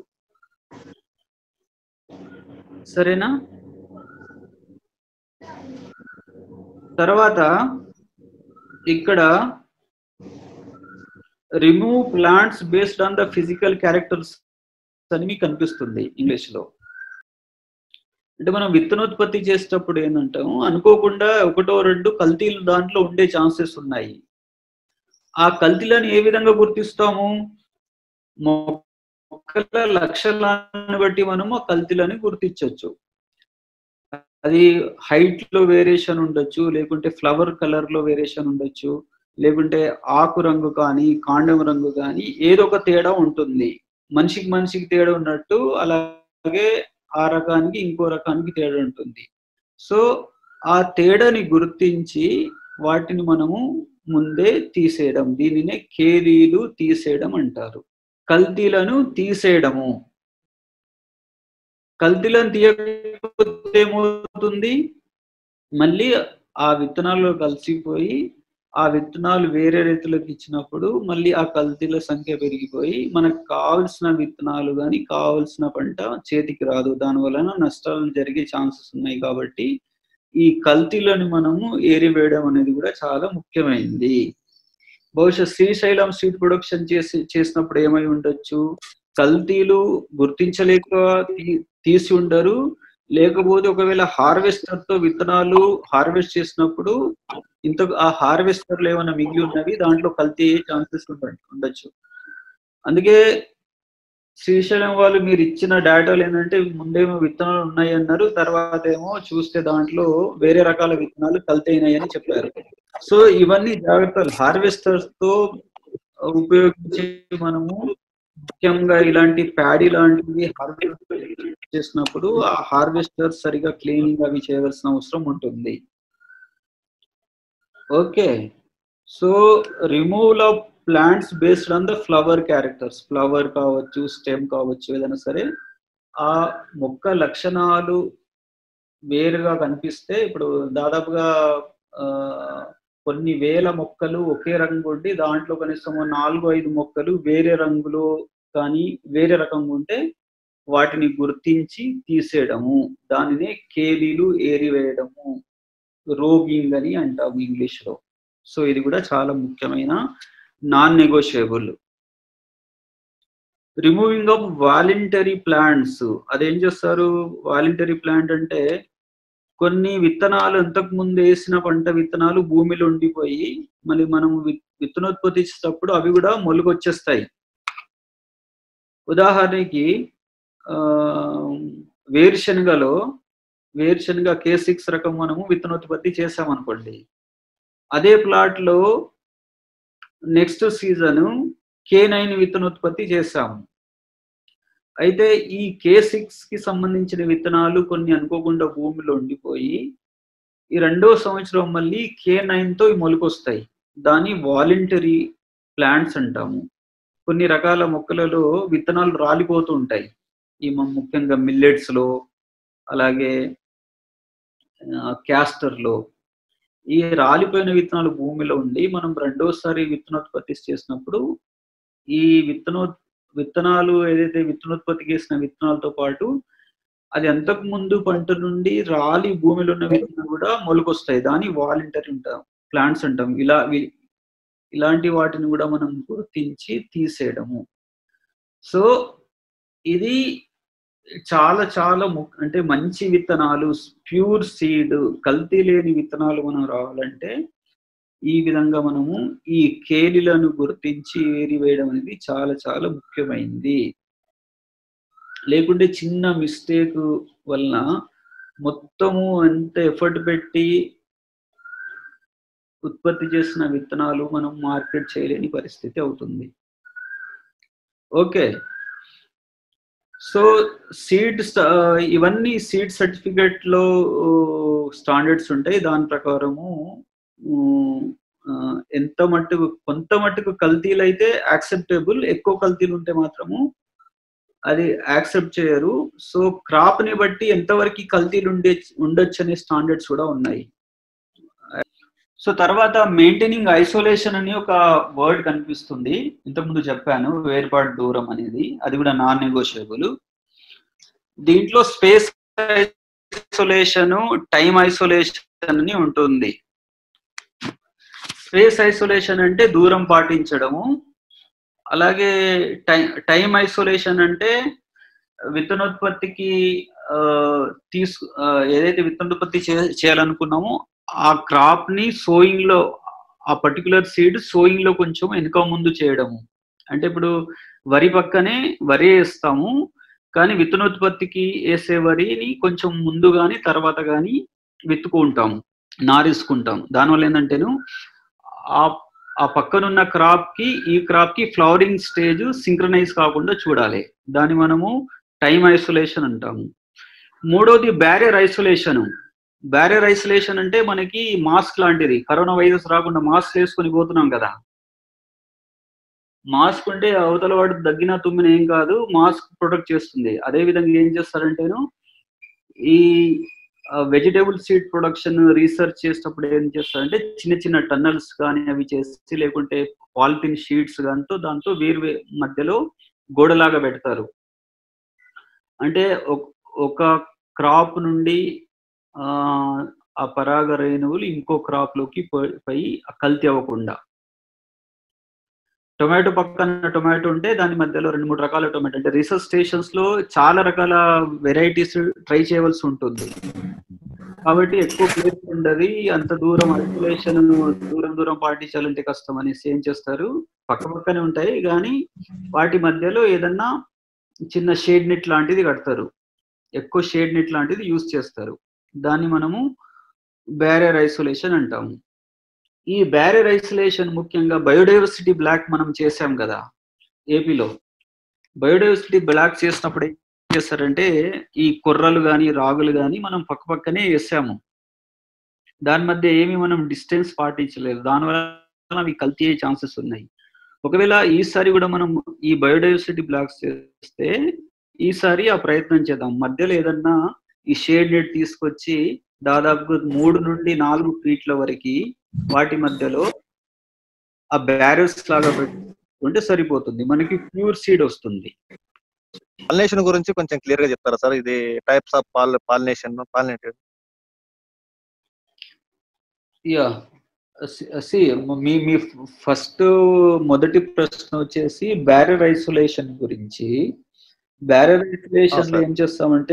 సరేనా? తర్వాత ఇక్కడ remove plants based on the physical characters అని మీకు కనిపిస్తుంది ఇంగ్లీష్ లో. అంటే మనం విత్తనోత్పత్తి చేసేటప్పుడు ఏంటంటాము, అనుకోకుండా ఒకటో రెండు కల్తీలు దాంట్లో ఉండే ఛాన్సెస్ ఉన్నాయి. ఆ కల్తీలను ఏ విధంగా గుర్తిస్తాము? మొక్కల లక్షణాలను బట్టి మనము ఆ కల్తీలని గుర్తించవచ్చు. అది హైట్ లో వేరియేషన్ ఉండొచ్చు, లేకుంటే ఫ్లవర్ కలర్ లో వేరియేషన్ ఉండొచ్చు, లేకుంటే ఆకు రంగు కానీ, కాండం రంగు కానీ ఏదో ఒక తేడా ఉంటుంది. మనిషికి మనిషికి తేడా ఉన్నట్టు అలాగే ఆ రకానికి ఇంకో రకానికి తేడా ఉంటుంది. సో ఆ తేడాని గుర్తించి వాటిని మనము ముందే తీసేయడం, దీనినే ఖేలీలు తీసేయడం అంటారు. కల్తీలను తీసేయడము. కల్తీలను తీయకపోతే ఏమవుతుంది? మళ్ళీ ఆ విత్తనాల్లో కలిసిపోయి ఆ విత్తనాలు వేరే రైతులకు ఇచ్చినప్పుడు మళ్ళీ ఆ కల్తీల సంఖ్య పెరిగిపోయి మనకు కావలసిన విత్తనాలు కానీ కావలసిన పంట చేతికి రాదు. దాని వలన నష్టాలు జరిగే ఛాన్సెస్ ఉన్నాయి. కాబట్టి ఈ కల్తీలను మనము ఏరివేయడం అనేది కూడా చాలా ముఖ్యమైనది. బహుశా శ్రీశైలం సీడ్ ప్రొడక్షన్ చేసి చేసినప్పుడు ఏమై ఉండొచ్చు, కల్తీలు గుర్తించలేక తీసి ఉండరు. లేకపోతే ఒకవేళ హార్వెస్టర్ తో విత్తనాలు హార్వెస్ట్ చేసినప్పుడు ఇంత ఆ హార్వెస్టర్లు ఏమైనా మిగిలి ఉన్నవి దాంట్లో కల్తీ అయ్యే ఛాన్సెస్ ఉండొచ్చు. అందుకే శ్రీశైలం వాళ్ళు మీరు ఇచ్చిన డేటాలు ఏంటంటే ముందేమో విత్తనాలు ఉన్నాయి అన్నారు, తర్వాత ఏమో చూస్తే దాంట్లో వేరే రకాల విత్తనాలు కల్తీ అయినాయి అని చెప్పారు. సో ఇవన్నీ జాగ్రత్తలు హార్వెస్టర్స్ తో ఉపయోగించి మనము ముఖ్యంగా ఇలాంటి ప్యాడీ లాంటివి హార్వెస్ట్ చేసినప్పుడు ఆ హార్వెస్టర్ సరిగా క్లీనింగ్ అవి చేయవలసిన అవసరం ఉంటుంది. Okay, so removal of plants based on the flower characters, flower కావచ్చు, స్టెమ్ కావచ్చు, ఏదైనా సరే ఆ మొక్క లక్షణాలు వేరుగా కనిపిస్తే, ఇప్పుడు దాదాపుగా ఆ కొన్ని వేల మొక్కలు ఒకే రంగు ఉండి దాంట్లో కనీసం నాలుగు ఐదు మొక్కలు వేరే రంగులో కానీ వేరే రకంగా ఉంటే వాటిని గుర్తించి తీసేయడము, దానినే ఖేలీలు ఏరివేయడము, రోగింగ్ అని అంటాము ఇంగ్లీష్ లో. సో ఇది కూడా చాలా ముఖ్యమైన non negotiable. Removing of voluntary plants. అదేం చేస్తారు? వాలంటరీ ప్లాంట్ అంటే కొన్ని విత్తనాలు ఇంతకు ముందు వేసిన పంట విత్తనాలు భూమిలో ఉండిపోయి మళ్ళీ మనం వి- విత్తనోత్పత్తి ఇచ్చేటప్పుడు అవి కూడా మొలకొచ్చేస్తాయి. ఉదాహరణకి ఆ, వేరుశనగలో వేరుశనగ కే సిక్స్ రకం మనము విత్తనోత్పత్తి చేసామనుకోండి, అదే ప్లాట్ లో నెక్స్ట్ సీజన్ కే నైన్ విత్తనోత్పత్తి చేసాము. అయితే ఈ కే సిక్స్ కి సంబంధించిన విత్తనాలు కొన్ని అనుకోకుండా భూమిలో ఉండిపోయి ఈ రెండో సంవత్సరం మళ్ళీ కే నైన్ తో మొలకొస్తాయి. దాన్ని వాలంటరీ ప్లాంట్స్ అంటాము. కొన్ని రకాల మొక్కలలో విత్తనాలు రాలిపోతూ ఉంటాయి. ఈ మ- ముఖ్యంగా మిల్లెట్స్ లో, అలాగే క్యాస్టర్ లో. ఈ రాలిపోయిన విత్తనాలు భూమిలో ఉండి మనం రెండోసారి విత్తనోత్పత్తి చేసినప్పుడు ఈ విత్తనో విత్తనాలు ఏదైతే విత్తనోత్పత్తి చేసిన విత్తనాలతో పాటు అది అంతకు ముందు పంట నుండి రాలి భూమిలో ఉన్న విత్తనాలు కూడా మొలకొస్తాయి. దాన్ని వాలంటరీ అంటాం, ప్లాంట్స్ అంటాం. ఇలా వి- ఇలాంటి వాటిని కూడా మనం గుర్తించి తీసేయడము. సో ఇది చాలా చాలా ము- అంటే మంచి విత్తనాలు, ప్యూర్ సీడ్, కల్తీ లేని విత్తనాలు మనం రావాలంటే ఈ విధంగా మనము ఈ కేలిలను గుర్తించి ఏరివేయడం అనేది చాలా చాలా ముఖ్యమైనది. లేకుంటే చిన్న మిస్టేక్ వలన మొత్తము ఎంత ఎఫర్ట్ పెట్టి ఉత్పత్తి చేసిన విత్తనాలు మనం మార్కెట్ చేయలేని పరిస్థితి అవుతుంది. ఓకే, సో సీడ్ ఇవన్నీ సీడ్ సర్టిఫికేట్ లో స్టాండర్డ్స్ ఉంటాయి. దాని ప్రకారము ఉమ్, ఆ, ఎంత మట్టుకు కొంత మట్టుకు కల్తీలు అయితే యాక్సెప్టబుల్, ఎక్కువ కల్తీలు ఉంటే మాత్రము అది యాక్సెప్ట్ చేయరు. సో క్రాప్ ని బట్టి ఎంతవరకు కల్తీలు ఉండే ఉండొచ్చు అనే స్టాండర్డ్స్ కూడా ఉన్నాయి. సో తర్వాత మెయింటైనింగ్ ఐసోలేషన్ అని ఒక వర్డ్ కనిపిస్తుంది. ఇంతకుముందు చెప్పాను వేర్పాటు దూరం అనేది, అది కూడా నాన్ నెగోషియబుల్. దీంట్లో స్పేస్ ఐసోలేషన్, టైం ఐసోలేషన్ అని ఉంటుంది. స్పేస్ ఐసోలేషన్ అంటే దూరం పాటించడము, అలాగే టైం టైం ఐసోలేషన్ అంటే విత్తనోత్పత్తికి ఆ, తీసు ఆ, ఏదైతే విత్తనోత్పత్తి చే- చేయాలనుకున్నామో ఆ క్రాప్ ని సోయింగ్ లో, ఆ పర్టికులర్ సీడ్ సోయింగ్ లో కొంచెం వెనుక ముందు చేయడము. అంటే ఇప్పుడు వరి పక్కనే వరి వేస్తాము, కానీ విత్తనోత్పత్తికి వేసే వరిని కొంచెం ముందు కానీ తర్వాత కానీ విత్తుకుంటాము, నారేసుకుంటాం. దానివల్ల ఏంటంటేను ఆ ఆ పక్కనున్న క్రాప్ కి ఈ క్రాప్ కి ఫ్లవరింగ్ స్టేజ్ సింక్రనైజ్ కాకుండా చూడాలి. దాన్ని మనము టైం ఐసోలేషన్ అంటాము. మూడోది బ్యారియర్ ఐసోలేషన్. బ్యారియర్ ఐసోలేషన్ అంటే మనకి మాస్క్ లాంటిది. కరోనా వైరస్ రాకుండా మాస్క్ వేసుకొని పోతున్నాం కదా, మాస్క్ ఉంటే అవతల వాడు దగ్గిన తుమ్మిన ఏం కాదు, మాస్క్ ప్రొటెక్ట్ చేస్తుంది. అదే విధంగా ఏం చేస్తారంటేను ఈ వెజిటేబుల్ సీడ్ ప్రొడక్షన్ రీసెర్చ్ చేసేటప్పుడు ఏం చేస్తారంటే చిన్న చిన్న టన్నల్స్ కానీ అవి చేసి, లేకుంటే పాలిథిన్ షీట్స్ దాంతో దాంతో వేరు వే- మధ్యలో గోడలాగా పెడతారు. అంటే ఒక- ఒక క్రాప్ నుండి ఆ ఆ పరాగ రేణువులు ఇంకో క్రాప్ లోకి పోయి పోయి కల్తీ అవ్వకుండా. టొమాటో పక్కన టొమాటో ఉంటే దాని మధ్యలో రెండు మూడు రకాల టొమాటో, అంటే రీసెర్చ్ స్టేషన్స్ లో చాలా రకాల వెరైటీస్ ట్రై చేయవలసి ఉంటుంది. కాబట్టి ఎక్కువ ప్లేస్ ఉండదు, అంత దూరం ఐసోలేషన్ దూరం దూరం పాటించాలంటే కష్టం అనేసి ఏం చేస్తారు, పక్క పక్కనే ఉంటాయి కానీ వాటి మధ్యలో ఏదన్నా చిన్న షేడ్ నెట్ లాంటిది కడతారు. ఎక్కువ షేడ్ నెట్ లాంటిది యూజ్ చేస్తారు. దాన్ని మనము బ్యారియర్ ఐసోలేషన్ అంటాము. ఈ బ్యారియర్ ఐసోలేషన్ ముఖ్యంగా బయోడైవర్సిటీ బ్లాక్ మనం చేసాం కదా ఏపీలో. బయోడైవర్సిటీ బ్లాక్ చేసినప్పుడు ఏం చేస్తారంటే ఈ కొర్రలు కానీ రాగులు కానీ మనం పక్క పక్కనే వేసాము, దాని మధ్య ఏమి మనం డిస్టెన్స్ పాటించలేదు. దానివల్ల అవి కల్తీ అయ్యే ఛాన్సెస్ ఉన్నాయి. ఒకవేళ ఈసారి కూడా మనం ఈ బయోడైవర్సిటీ బ్లాక్స్ చేస్తే ఈసారి ఆ ప్రయత్నం చేద్దాం. మధ్యలో ఏదన్నా ఈ షేడ్ నెట్ తీసుకొచ్చి దాదాపు మూడు నుండి నాలుగు ఫీట్ల వరకు వాటి మధ్యలో ఆ బ్యారెల్స్ లాగా పెట్టుకుంటే సరిపోతుంది, మనకి ప్యూర్ సీడ్ వస్తుంది. పాలినేషన్ గురించి కొంచెం క్లియర్ గా చెప్తారా సార్? ఇది types of pol pollination pollinated. Yeah, see మీ మీ ఫస్ట్ మొదటి ప్రశ్న వచ్చేసి బ్యారర్ ఐసోలేషన్ గురించి. బ్యారర్ ఐసోలేషన్ లో ఏం చేస్తామంటే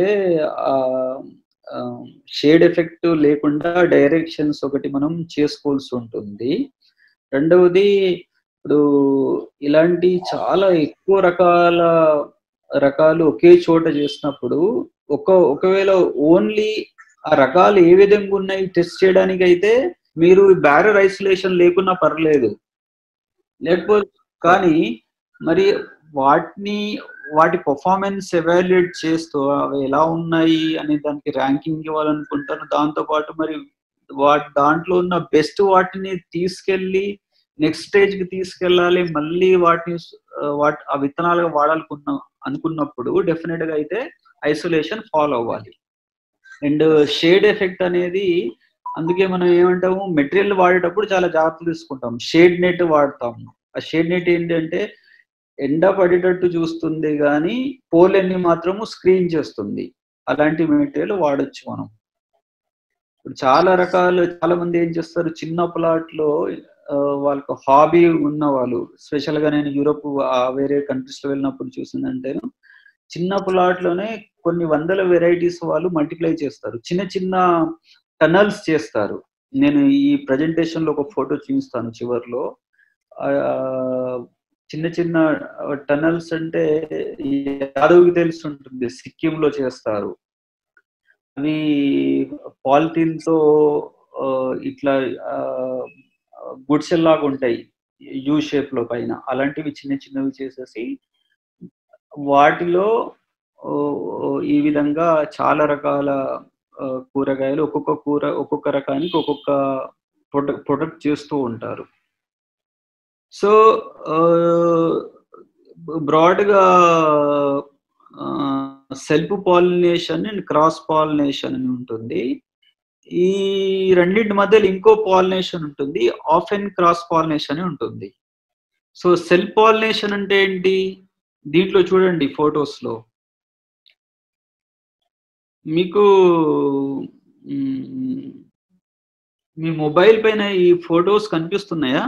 షేడ్ ఎఫెక్ట్ లేకుండా డైరెక్షన్స్ ఒకటి మనం చేసుకోవాల్సి ఉంటుంది. రెండవది ఇప్పుడు ఇలాంటి చాలా ఎక్కువ రకాల రకాలు ఒకే చోట చేసినప్పుడు ఒక ఒకవేళ ఓన్లీ ఆ రకాలు ఏ విధంగా ఉన్నాయి టెస్ట్ చేయడానికి అయితే మీరు బ్యారర్ ఐసోలేషన్ లేకున్నా పర్లేదు, లేకపోతే కానీ మరి వాటిని వాటి పర్ఫార్మెన్స్ ఎవాల్యుయేట్ చేస్తూ అవి ఎలా ఉన్నాయి అనే దానికి ర్యాంకింగ్ ఇవ్వాలనుకుంటారు. దాంతోపాటు మరి వాటి దాంట్లో ఉన్న బెస్ట్ వాటిని తీసుకెళ్ళి నెక్స్ట్ స్టేజ్ కి తీసుకెళ్ళాలి, మళ్ళీ వాటిని వాటి ఆ విత్తనాలుగా వాడాలనుకున్న అనుకున్నప్పుడు డెఫినెట్ గా అయితే ఐసోలేషన్ ఫాలో అవ్వాలి. అండ్ షేడ్ ఎఫెక్ట్ అనేది అందుకే మనం ఏమంటాము మెటీరియల్ వాడేటప్పుడు చాలా జాగ్రత్తలు తీసుకుంటాం. షేడ్ నెట్ వాడతాము. ఆ షేడ్ నెట్ ఏంటంటే ఎండ పడేటట్టు చూస్తుంది కానీ పోలెన్ని మాత్రము స్క్రీన్ చేస్తుంది. అలాంటి మెటీరియల్ వాడచ్చు మనం. ఇప్పుడు చాలా రకాలు చాలా మంది ఏం చేస్తారు, చిన్న ప్లాట్ లో వాళ్ళకు హాబీ ఉన్న వాళ్ళు, స్పెషల్ గా నేను యూరోప్ వేరే కంట్రీస్ లో వెళ్ళినప్పుడు చూసిందంటే చిన్న ప్లాట్ లోనే కొన్ని వందల వెరైటీస్ వాళ్ళు మల్టిప్లై చేస్తారు, చిన్న చిన్న టనల్స్ చేస్తారు. నేను ఈ ప్రజెంటేషన్ లో ఒక ఫోటో చూపిస్తాను చివర్లో. ఆ చిన్న చిన్న టనల్స్ అంటే యాదవ్కి తెలిసి ఉంటుంది, సిక్కిం లో చేస్తారు. అవి పాలిథిన్ తో ఇట్లా గుడిసెల్లాగా ఉంటాయి యూ షేప్ లో పైన, అలాంటివి చిన్న చిన్నవి చేసేసి వాటిలో ఈ విధంగా చాలా రకాల కూరగాయలు ఒక్కొక్క కూర ఒక్కొక్క రకానికి ఒక్కొక్క ప్రొడక్ట్ ప్రొడక్ట్ చేస్తూ ఉంటారు. సో బ్రాడ్గా self pollination and cross pollination అని ఉంటుంది. ఈ రెండింటి మధ్యలో ఇంకో పాలినేషన్ ఉంటుంది, ఆఫ్ అండ్ క్రాస్ పాలినేషన్ అని ఉంటుంది. సో సెల్ఫ్ పాలినేషన్ అంటే ఏంటి, దీంట్లో చూడండి ఫొటోస్ లో మీకు మీ మొబైల్ పైన ఈ ఫొటోస్ కనిపిస్తున్నాయా?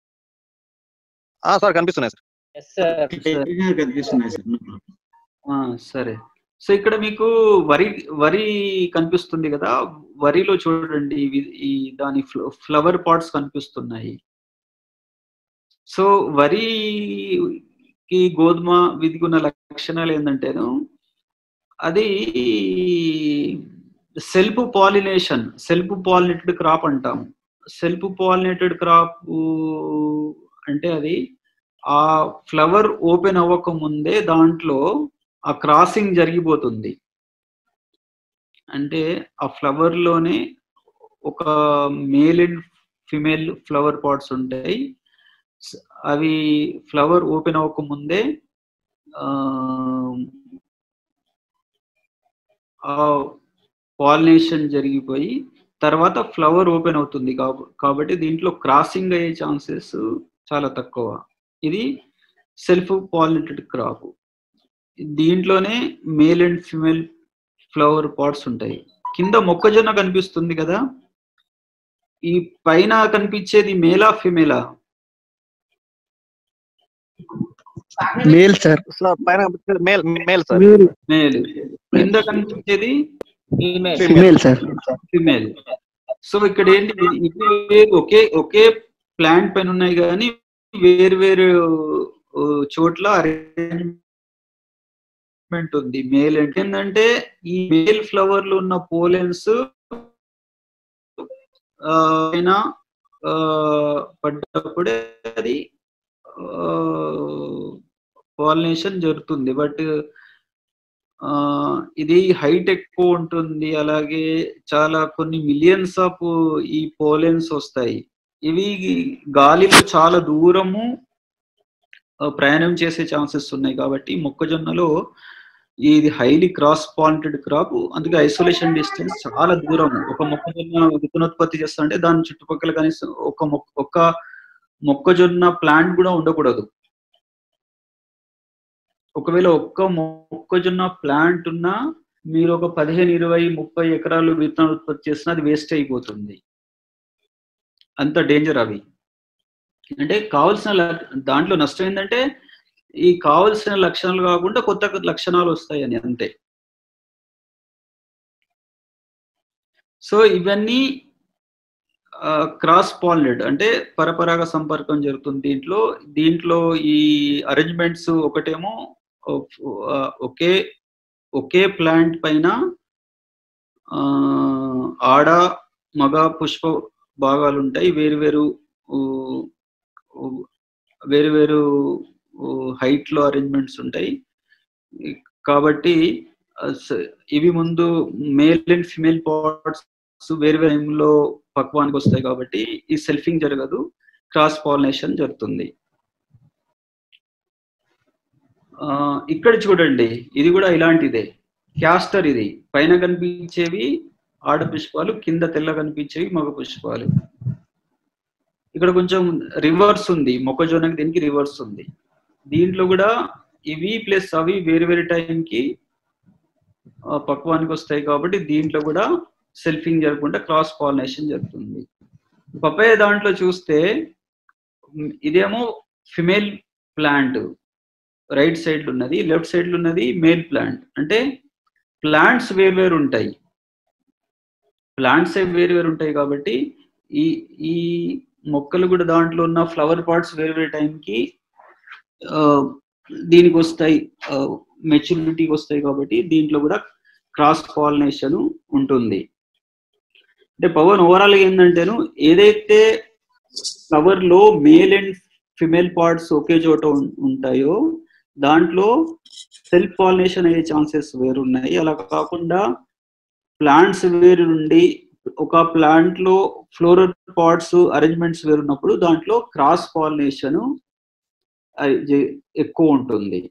సార్ కనిపిస్తున్నాయి సార్. కనిపిస్తున్నాయి సార్. సరే, సో ఇక్కడ మీకు వరి వరి కనిపిస్తుంది కదా, వరిలో చూడండి ఈ దాని ఫ్లవర్ పాట్స్ కనిపిస్తున్నాయి. సో వరికి గోధుమ వీటికి ఉన్న లక్షణాలు ఏంటంటేను అది self pollination, self pollinated crop అంటాము. సెల్ఫ్ పాలినేటెడ్ క్రాప్ అంటే అది ఆ ఫ్లవర్ ఓపెన్ అవ్వక ముందే దాంట్లో ఆ క్రాసింగ్ జరిగిపోతుంది. అంటే ఆ ఫ్లవర్ లోనే ఒక male and female flower parts ఉంటాయి. అవి ఫ్లవర్ ఓపెన్ అవ్వక ముందే ఆ పాలినేషన్ జరిగిపోయి తర్వాత ఫ్లవర్ ఓపెన్ అవుతుంది. కాబట్టి దీంట్లో క్రాసింగ్ అయ్యే ఛాన్సెస్ చాలా తక్కువ. ఇది సెల్ఫ్ పాలినేటెడ్ క్రాప్. దీంట్లోనే male and female flower parts ఉంటాయి. కింద మొక్కజొన్న కనిపిస్తుంది కదా, ఈ పైన కనిపించేది మేలా ఫిమేలా? Male sir. పైన మేల్ మేల్ సార్. మేల్. కింద కనిపించేది ఫిమేల్ సార్. ఫిమేల్. సో ఇక్కడ ఏంటి, ఇది ఒకే ఒకే ప్లాంట్ పైన ఉన్నాయి కానీ వేరు వేరు చోట్ల అరేంజ్మెంట్ ఉంది. మేల్ అంటే ఏంటంటే ఈ మేల్ ఫ్లవర్ లో ఉన్న పోలెన్స్ పైన పడ్డప్పుడే అది పాలినేషన్ జరుగుతుంది. బట్ ఇది హైట్ ఎక్కువ ఉంటుంది, అలాగే చాలా కొన్ని మిలియన్స్ ఆఫ్ ఈ పోలెన్స్ వస్తాయి. ఇవి గాలిలో చాలా దూరము ప్రయాణం చేసే ఛాన్సెస్ ఉన్నాయి. కాబట్టి మొక్కజొన్నలో ఇది హైలీ క్రాస్ పాలినేటెడ్ క్రాప్, అందుకే ఐసోలేషన్ డిస్టెన్స్ చాలా దూరం. ఒక మొక్కజొన్న విత్తనోత్పత్తి చేస్తుంటే దాని చుట్టుపక్కల కనీసం ఒక మొక్క ఒక్క మొక్కజొన్న ప్లాంట్ కూడా ఉండకూడదు. ఒకవేళ ఒక్క మొక్కజొన్న ప్లాంట్ ఉన్నా మీరు ఒక పదిహేను ఇరవై ముప్పై ఎకరాలు విత్తనాలు ఉత్పత్తి చేసినా అది వేస్ట్ అయిపోతుంది. అంత డేంజర్ అవి. అంటే కావాల్సిన దాంట్లో నష్టం ఏంటంటే ఈ కావాల్సిన లక్షణాలు కాకుండా కొత్త లక్షణాలు వస్తాయని అంతే. సో ఇవన్నీ క్రాస్ పాలినేట్ అంటే పరపరాగ సంపర్కం జరుగుతుంది దీంట్లో. దీంట్లో ఈ అరేంజ్మెంట్స్ ఒకటేమో ఒకే ఒకే ప్లాంట్ పైన ఆడ మగ పుష్ప భాగాలు ఉంటాయి, వేరు వేరు వేరు వేరు హైట్ లో అరేంజ్మెంట్స్ ఉంటాయి. కాబట్టి ఇవి ముందు మేల్ అండ్ ఫిమేల్ పార్ట్స్ వేరు వేరు టైంలో పక్వానికి వస్తాయి కాబట్టి ఈ సెల్ఫింగ్ జరగదు, క్రాస్ పాలినేషన్ జరుగుతుంది. ఇక్కడ చూడండి, ఇది కూడా ఇలాంటిదే. క్యాస్టర్ ఇది పైన కనిపించేవి ఆడ పుష్పాలు, కింద తెల్ల కనిపించేవి మగ పుష్పాలు. ఇక్కడ కొంచెం రివర్స్ ఉంది, మొక్కజొన్నకి దీనికి రివర్స్ ఉంది. దీంట్లో కూడా ఇవి ప్లస్ అవి వేరు వేరు టైంకి పక్వానికి వస్తాయి కాబట్టి దీంట్లో కూడా సెల్ఫింగ్ జరగకుండా క్రాస్ పాలినేషన్ జరుగుతుంది. పపాయ దాంట్లో చూస్తే ఇదేమో ఫిమేల్ ప్లాంట్ రైట్ సైడ్ లో ఉన్నది, లెఫ్ట్ సైడ్ లో ఉన్నది మేల్ ప్లాంట్. అంటే ప్లాంట్స్ వేరు వేరు ఉంటాయి, ప్లాంట్స్ వేరు వేరు ఉంటాయి కాబట్టి ఈ ఈ మొక్కలు కూడా దాంట్లో ఉన్న ఫ్లవర్ పార్ట్స్ వేరు వేరు టైంకి దీనికి వస్తాయి, మెచ్యూరిటీకి వస్తాయి కాబట్టి దీంట్లో కూడా క్రాస్ పాలినేషన్ ఉంటుంది. అంటే పవన్ ఓవరాల్ ఏంటంటేను ఏదైతే ఫ్లవర్ లో మేల్ అండ్ ఫిమేల్ పార్ట్స్ ఒకే చోట ఉంటాయో దాంట్లో సెల్ఫ్ పాలినేషన్ అయ్యే ఛాన్సెస్ వేరున్నాయి. అలా కాకుండా ప్లాంట్స్ వేరు నుండి ఒక ప్లాంట్ లో ఫ్లోరల్ పార్ట్స్ అరేంజ్మెంట్స్ వేరున్నప్పుడు దాంట్లో క్రాస్ పాలినేషన్ ఎక్కువ ఉంటుంది.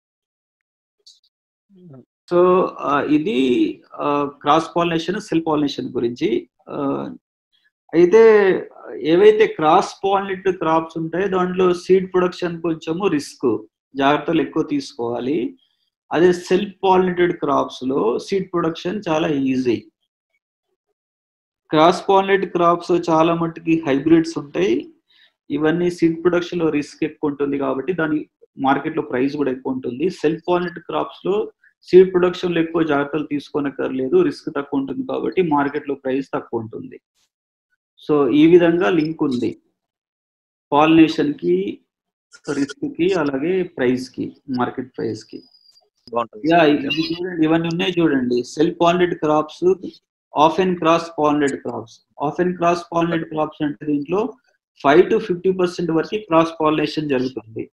సో ఇది క్రాస్ పాలినేషన్ సెల్ఫ్ పాలినేషన్ గురించి. అయితే ఏవైతే క్రాస్ పాలినేటెడ్ క్రాప్స్ ఉంటాయో దాంట్లో సీడ్ ప్రొడక్షన్ కొంచెము రిస్క్, జాగ్రత్తలు ఎక్కువ తీసుకోవాలి. అదే సెల్ఫ్ పాలినేటెడ్ క్రాప్స్ లో సీడ్ ప్రొడక్షన్ చాలా ఈజీ. క్రాస్ పాలినేటెడ్ క్రాప్స్ చాలా మట్టుకి హైబ్రిడ్స్ ఉంటాయి, ఇవన్నీ సీడ్ ప్రొడక్షన్ లో రిస్క్ ఎక్కువ ఉంటుంది కాబట్టి దాని మార్కెట్ లో ప్రైస్ కూడా ఎక్కువ ఉంటుంది. సెల్ఫ్ పాలినేటెడ్ క్రాప్స్ లో సీడ్ ప్రొడక్షన్ లో ఎక్కువ జాగ్రత్తలు తీసుకోనక్కర్లేదు, రిస్క్ తక్కువ ఉంటుంది కాబట్టి మార్కెట్ లో ప్రైస్ తక్కువ ఉంటుంది. సో ఈ విధంగా లింక్ ఉంది పాలినేషన్ కి, రిస్క్ కి, అలాగే ప్రైస్ కి, మార్కెట్ ప్రైస్ కి. యా చూడండి, ఇవన్నీ ఉన్నాయి చూడండి. Self pollinated crops, of and cross pollinated crops. Of and cross pollinated crops అంటే దీంట్లో ఫైవ్ టు ఫిఫ్టీ పర్సెంట్ వరకు క్రాస్ పాలినేషన్ జరుగుతుంది.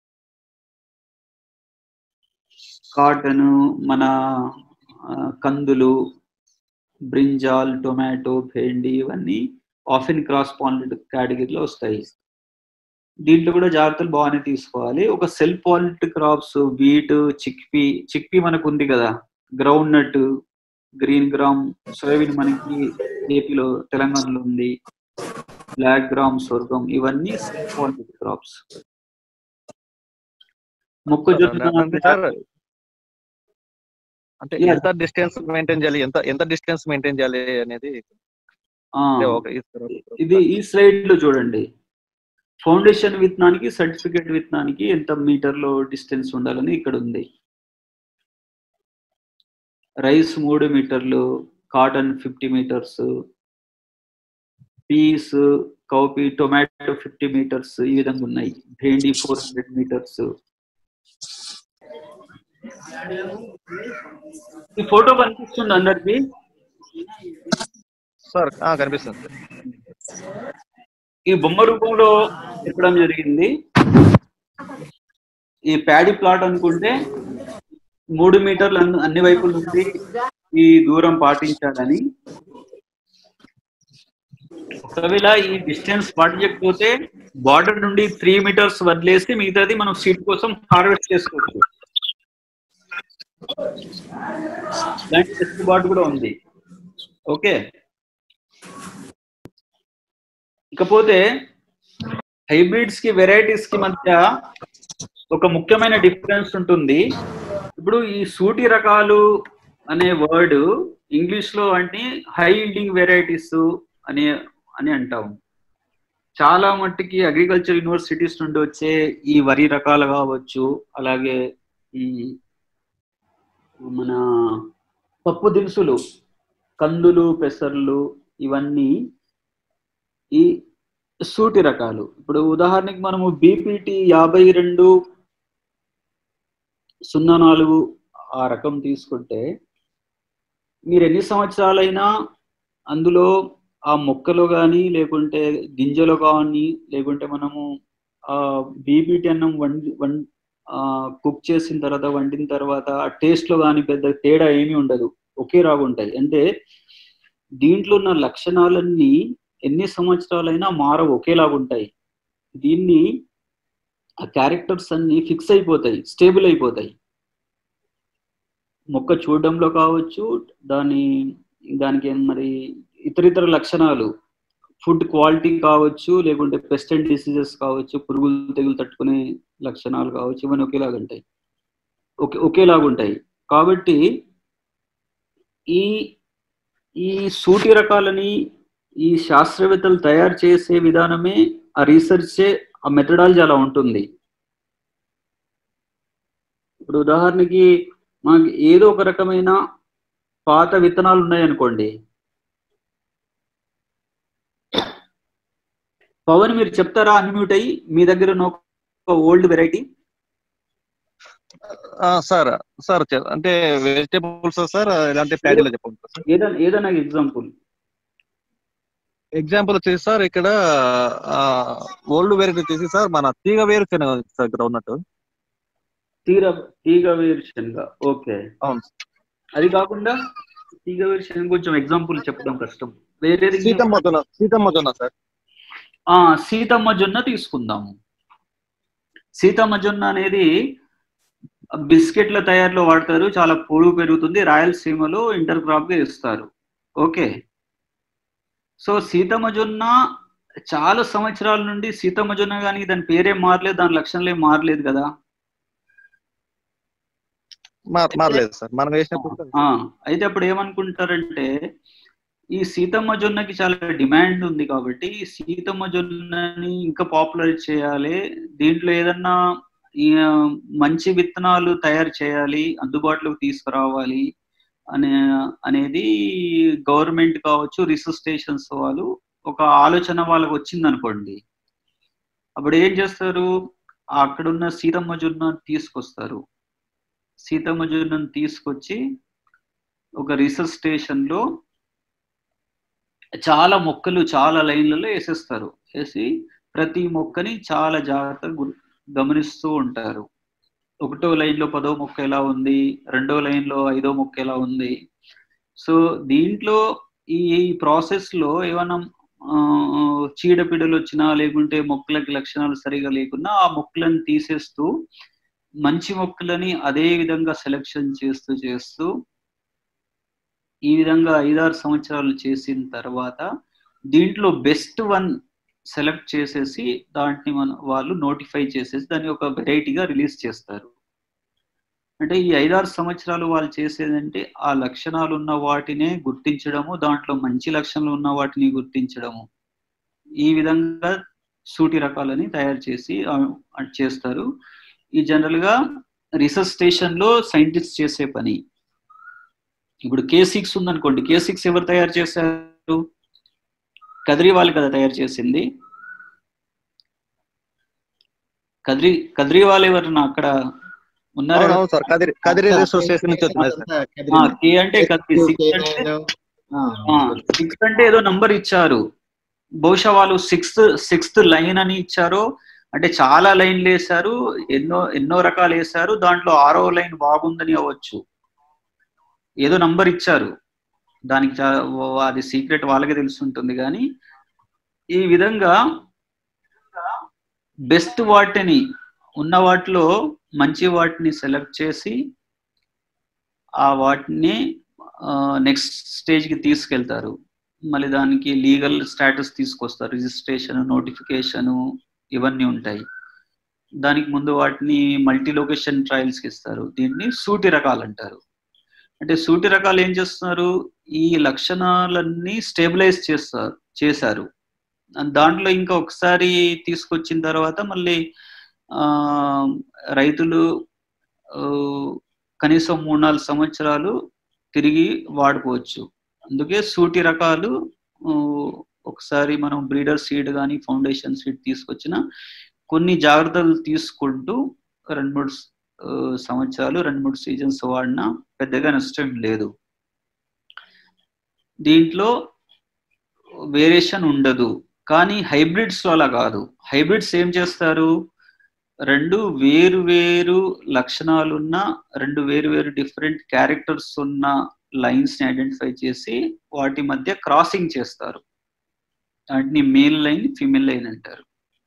కాటన్, మన కందులు, బ్రింజాల్, టొమాటో, భెండి ఇవన్నీ ఆఫ్ అండ్ క్రాస్ పాలినేటెడ్ కేటగిరీలో వస్తాయి. దీంట్లో కూడా జాగ్రత్తలు బాగానే తీసుకోవాలి. ఒక self pollinated crops wheat, chickpea, chickpea మనకు ఉంది కదా, groundnut, green gram, soybean మనకి ఏపీలో తెలంగాణలో ఉంది, బ్లాక్ గ్రామ్, సొర్గం, ఇవన్నీ సెల్ఫ్ పాలినేటెడ్ క్రాప్స్. మొక్కజొన్న అంటే ఎంత డిస్టెన్స్ మెయింటైన్ చేయాలి, ఎంత ఎంత డిస్టెన్స్ మెయింటైన్ చేయాలి అనేది ఇది ఈ స్లైడ్ లో చూడండి. ఫౌండేషన్ విత్తనానికి, సర్టిఫికేట్ విత్తనానికి ఎంత మీటర్లో డిస్టెన్స్ ఉండాలని ఇక్కడ ఉంది. రైస్ మూడు మీటర్లు, cotton fifty meters, peas, cowpea, tomato fifty meters, ఈ విధంగా ఉన్నాయి. Bhindi four hundred meters. ఈ ఫోటో కనిపిస్తుంది అందరికి సార్? కనిపిస్తుంది. ఈ బొమ్మ రూపంలో చెప్పడం జరిగింది. ఈ ప్యాడీ ప్లాట్ అనుకుంటే మూడు మీటర్లు అన్ని వైపుల నుండి ఈ దూరం పాటించాలని. ఒకవేళ ఈ డిస్టెన్స్ పాటించకపోతే బార్డర్ నుండి త్రీ మీటర్స్ వదిలేసి మిగతాది మనం సీడ్ కోసం హార్వెస్ట్ చేసుకోవచ్చు. దానికి వెసులుబాటు కూడా ఉంది. ఓకే, ఇకపోతే హైబ్రిడ్స్ కి, వెరైటీస్ కి మధ్య ఒక ముఖ్యమైన డిఫరెన్స్ ఉంటుంది. ఇప్పుడు ఈ సూటి రకాలు అనే వర్డ్ ఇంగ్లీష్ లో అంటే హై ఈల్డింగ్ వెరైటీస్ అని అని అంటాము. చాలా మట్టుకి అగ్రికల్చర్ యూనివర్సిటీస్ నుండి వచ్చే ఈ వరి రకాలు కావచ్చు, అలాగే ఈ మన పప్పు దినుసులు, కందులు, పెసర్లు, ఇవన్నీ ఈ సూటి రకాలు. ఇప్పుడు ఉదాహరణకి మనము బీపీటీ యాభై రెండు సున్నా నాలుగు ఆ రకం తీసుకుంటే మీరు ఎన్ని సంవత్సరాలైనా అందులో ఆ మొక్కలో కానీ లేకుంటే గింజలో కానీ లేకుంటే మనము ఆ బీపీటీ అన్నం వండి వం కుక్ చేసిన తర్వాత వండిన తర్వాత ఆ టేస్ట్లో కానీ పెద్ద తేడా ఏమీ ఉండదు, ఒకే రాగా ఉంటాయి. అంటే దీంట్లో ఉన్న లక్షణాలన్నీ ఎన్ని సంవత్సరాలైనా మారవు, ఒకేలాగా ఉంటాయి. దీన్ని ఆ క్యారెక్టర్స్ అన్ని ఫిక్స్ అయిపోతాయి, స్టేబుల్ అయిపోతాయి. మొక్క చూడడంలో కావచ్చు, దాని దానికి మరి ఇతర ఇతర లక్షణాలు, ఫుడ్ క్వాలిటీ కావచ్చు, లేకుంటే పెస్ట్ అండ్ డిసీజెస్ కావచ్చు, పురుగులు తెగులు తట్టుకునే లక్షణాలు కావచ్చు, ఇవన్నీ ఒకేలాగా ఉంటాయి, ఒకే ఒకేలాగా ఉంటాయి. కాబట్టి ఈ ఈ సూటి రకాలని ఈ శాస్త్రవేత్తలు తయారు చేసే విధానమే, ఆ రీసెర్చే, ఆ మెథడాలజీ అలా ఉంటుంది. ఇప్పుడు ఉదాహరణకి మనకి ఏదో ఒక రకమైన పాత విత్తనాలు ఉన్నాయనుకోండి, పవన్ మీరు చెప్తారా అన్మ్యూట్ అయ్యి మీ దగ్గర ఉన్న ఒక ఓల్డ్ వెరైటీ? సార్ సార్ అంటే వెజిటేబుల్స్ సార్ ఇలాంటి ప్యాడీలో చెప్పండి. ఏదైనా ఏదైనా ఎగ్జాంపుల్ ఎగ్జాంపుల్ వచ్చేసి సార్ ఇక్కడ ఓల్డ్ వెరైటీ వచ్చేసి సార్ మన తీగ వేరు శనగ సార్ ఇక్కడ ఉన్నట్టు. తీగ తీగ వేరు శనగ, ఓకే. అవును. అది కాకుండా తీగ వేరు శనగ కొంచెం ఎగ్జాంపుల్ చెప్పడం కష్టం. వేరే సీతమ్మ జొన్న, సీతమ్మ జొన్న సార్. ఆ సీతమ్మ జొన్న తీసుకుందాము. సీతమ్మ జొన్న అనేది బిస్కెట్ల తయారీలో వాడతారు, చాలా పొడుగు పెరుగుతుంది, రాయలసీమలో ఇంటర్ క్రాప్ గా ఇస్తారు. ఓకే. సో సీతమ్మ జొన్న చాలా సంవత్సరాల నుండి సీతమ్మ జొన్న కానీ దాని పేరేం మారలేదు, దాని లక్షణాలు ఏం మారలేదు కదా. మారలేదు సార్ మనం వేసినప్పుడు. అయితే అప్పుడు ఏమనుకుంటారంటే ఈ సీతమ్మ జొన్నకి చాలా డిమాండ్ ఉంది కాబట్టి ఈ సీతమ్మ జొన్నని ఇంకా పాపులర్ చేయాలి, దీంట్లో ఏదన్నా మంచి విత్తనాలు తయారు చేయాలి, అందుబాటులోకి తీసుకురావాలి అనే అనేది గవర్నమెంట్ కావచ్చు, రీసెర్చ్ స్టేషన్స్ వాళ్ళు ఒక ఆలోచన వాళ్ళకి వచ్చింది అనుకోండి. అప్పుడు ఏం చేస్తారు, అక్కడున్న సీతమ్మ జొన్న తీసుకొస్తారు. సీతమ్మ జొన్నను తీసుకొచ్చి ఒక రీసెర్చ్ స్టేషన్ లో చాలా మొక్కలు చాలా లైన్లలో వేసేస్తారు. వేసి ప్రతి మొక్కని చాలా జాగ్రత్తగా గమనిస్తూ ఉంటారు. ఒకటో లైన్లో పదో మొక్క ఎలా ఉంది, రెండో లైన్లో ఐదో మొక్క ఎలా ఉంది. సో దీంట్లో ఈ ప్రాసెస్ లో ఏమైనా చీడపీడలు వచ్చినా లేకుంటే మొక్కలకి లక్షణాలు సరిగా లేకున్నా ఆ మొక్కలను తీసేస్తూ మంచి మొక్కలని అదే విధంగా సెలెక్షన్ చేస్తూ చేస్తూ ఈ విధంగా ఐదారు సంవత్సరాలు చేసిన తర్వాత దీంట్లో బెస్ట్ వన్ సెలెక్ట్ చేసేసి దాంట్ని మన వాళ్ళు నోటిఫై చేసేసి దాన్ని ఒక వెరైటీగా రిలీజ్ చేస్తారు. అంటే ఈ ఐదారు సంవత్సరాలు వాళ్ళు చేసేదంటే ఆ లక్షణాలు ఉన్న వాటినే గుర్తించడము, దాంట్లో మంచి లక్షణాలు ఉన్న వాటిని గుర్తించడము, ఈ విధంగా సూటి రకాలని తయారు చేసి చేస్తారు. ఈ జనరల్ గా రీసెర్చ్ స్టేషన్ లో సైంటిస్ట్ చేసే పని. ఇప్పుడు కే సిక్స్ ఉందనుకోండి, కే సిక్స్ ఎవరు తయారు చేశారు? కదిరి వాళ్ళు కదా తయారు చేసింది. కదిరి కదిరి వాళ్ళు ఎవరన్నా అక్కడ ఉన్నారు? కే అంటే కదిరి, సిక్స్ అంటే సిక్స్ అంటే ఏదో నంబర్ ఇచ్చారు, బహుశా వాళ్ళు సిక్స్త్ సిక్స్త్ లైన్ అని ఇచ్చారు. అంటే చాలా లైన్లు వేశారు, ఎన్నో ఎన్నో రకాలు వేశారు, దాంట్లో ఆరో లైన్ బాగుందని అవ్వచ్చు, ఏదో నంబర్ ఇచ్చారు, దానికి అది సీక్రెట్ వాళ్ళకే తెలుసుంటుంది. కానీ ఈ విధంగా బెస్ట్ వాటిని ఉన్న వాటిలో మంచి వాటిని సెలెక్ట్ చేసి ఆ వాటిని నెక్స్ట్ స్టేజ్కి తీసుకెళ్తారు. మళ్ళీ దానికి లీగల్ స్టేటస్ తీసుకొస్తారు, రిజిస్ట్రేషన్, నోటిఫికేషను, ఇవన్నీ ఉంటాయి. దానికి ముందు వాటిని మల్టీ లొకేషన్ ట్రయల్స్కి ఇస్తారు. దీన్ని సూటి రకాలు అంటారు. అంటే సూటి రకాలు ఏం చేస్తున్నారు, ఈ లక్షణాలన్నీ స్టేబిలైజ్ చేస్తారు చేశారు దాంట్లో ఇంకా ఒకసారి తీసుకొచ్చిన తర్వాత మళ్ళీ ఆ రైతులు కనీసం మూడు నాలుగు సంవత్సరాలు తిరిగి వాడుకోవచ్చు. అందుకే సూటి రకాలు ఒకసారి మనం బ్రీడర్ సీడ్ కానీ ఫౌండేషన్ సీడ్ తీసుకొచ్చిన కొన్ని జాగ్రత్తలు తీసుకుంటూ రెండు మూడు సంవత్సరాలు రెండు మూడు సీజన్స్ వాడినా పెద్దగా నష్టం లేదు. దీంట్లో వేరియేషన్ ఉండదు. కానీ హైబ్రిడ్స్ అలా కాదు. హైబ్రిడ్స్ ఏం చేస్తారు, రెండు వేరు వేరు లక్షణాలున్న రెండు వేరు వేరు డిఫరెంట్ క్యారెక్టర్స్ ఉన్న లైన్స్ ని ఐడెంటిఫై చేసి వాటి మధ్య క్రాసింగ్ చేస్తారు. వాటిని మేల్ లైన్ ఫీమేల్ లైన్ అంటారు.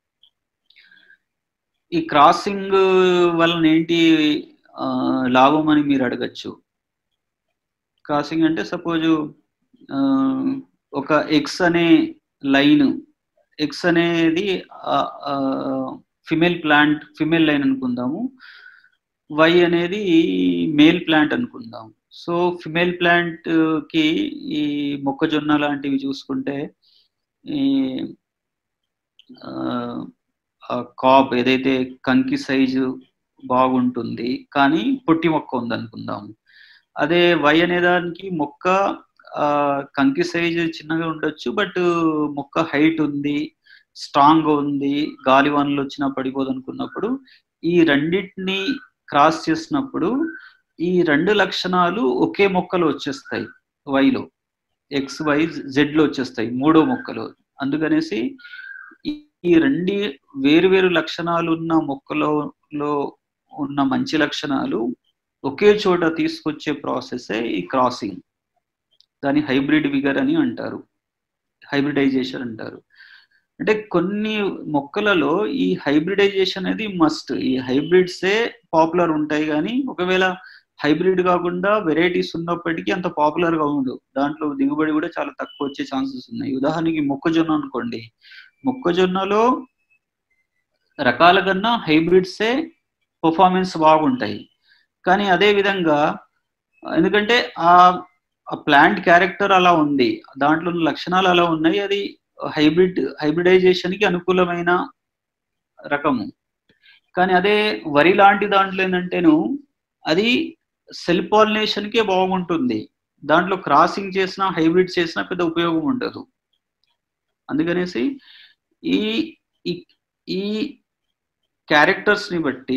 ఈ క్రాసింగ్ వలన ఏంటి లాభం అని మీరు అడగచ్చు. క్రాసింగ్ అంటే సపోజ్ ఒక ఎక్స్ అనే లైన్, ఎక్స్ అనేది ఫిమేల్ ప్లాంట్ ఫిమేల్ లైన్ అనుకుందాము, వై అనేది మేల్ ప్లాంట్ అనుకుందాం. సో ఫిమేల్ ప్లాంట్ కి ఈ మొక్కజొన్న లాంటివి చూసుకుంటే ఈ కాప్ ఏదైతే కంకి సైజు బాగుంటుంది కానీ పొట్టి మొక్క ఉంది అనుకుందాము. అదే వై అనే దానికి మొక్క ఆ కంకి సైజు చిన్నగా ఉండొచ్చు, బట్ మొక్క హైట్ ఉంది, స్ట్రాంగ్ ఉంది, గాలి వానలు వచ్చినా పడిపోదు అనుకున్నప్పుడు ఈ రెండింటిని క్రాస్ చేసినప్పుడు ఈ రెండు లక్షణాలు ఒకే మొక్కలో వచ్చేస్తాయి. వైలో ఎక్స్ వై జెడ్ లో వచ్చేస్తాయి మూడో మొక్కలో. అందుకనేసి ఈ రెండు వేరు వేరు లక్షణాలు ఉన్న మొక్కలో ఉన్న మంచి లక్షణాలు ఒకే చోట తీసుకొచ్చే ప్రాసెసే ఈ క్రాసింగ్. దాన్ని హైబ్రిడ్ విగర్ అని అంటారు, హైబ్రిడైజేషన్ అంటారు. అంటే కొన్ని మొక్కలలో ఈ హైబ్రిడైజేషన్ అనేది మస్ట్. ఈ హైబ్రిడ్సే పాపులర్ ఉంటాయి, కానీ ఒకవేళ హైబ్రిడ్ కాకుండా వెరైటీస్ ఉన్నప్పటికీ అంత పాపులర్ గా ఉండదు. దాంట్లో దిగుబడి కూడా చాలా తక్కువ వచ్చే ఛాన్సెస్ ఉన్నాయి. ఉదాహరణకి మొక్కజొన్న అనుకోండి, మొక్కజొన్నలో రకాల కన్నా హైబ్రిడ్సే పర్ఫార్మెన్స్ బాగుంటాయి. కానీ అదే విధంగా ఎందుకంటే ఆ ప్లాంట్ క్యారెక్టర్ అలా ఉంది, దాంట్లో లక్షణాలు అలా ఉన్నాయి, అది హైబ్రిడ్ హైబ్రిడైజేషన్ కి అనుకూలమైన రకము. కానీ అదే వరి లాంటి దాంట్లో ఏంటంటేను అది సెల్ఫ్ పాలినేషన్ కే బాగుంటుంది, దాంట్లో క్రాసింగ్ చేసినా హైబ్రిడ్ చేసినా పెద్ద ఉపయోగం ఉండదు. అందుకనేసి ఈ ఈ క్యారెక్టర్స్ ని బట్టి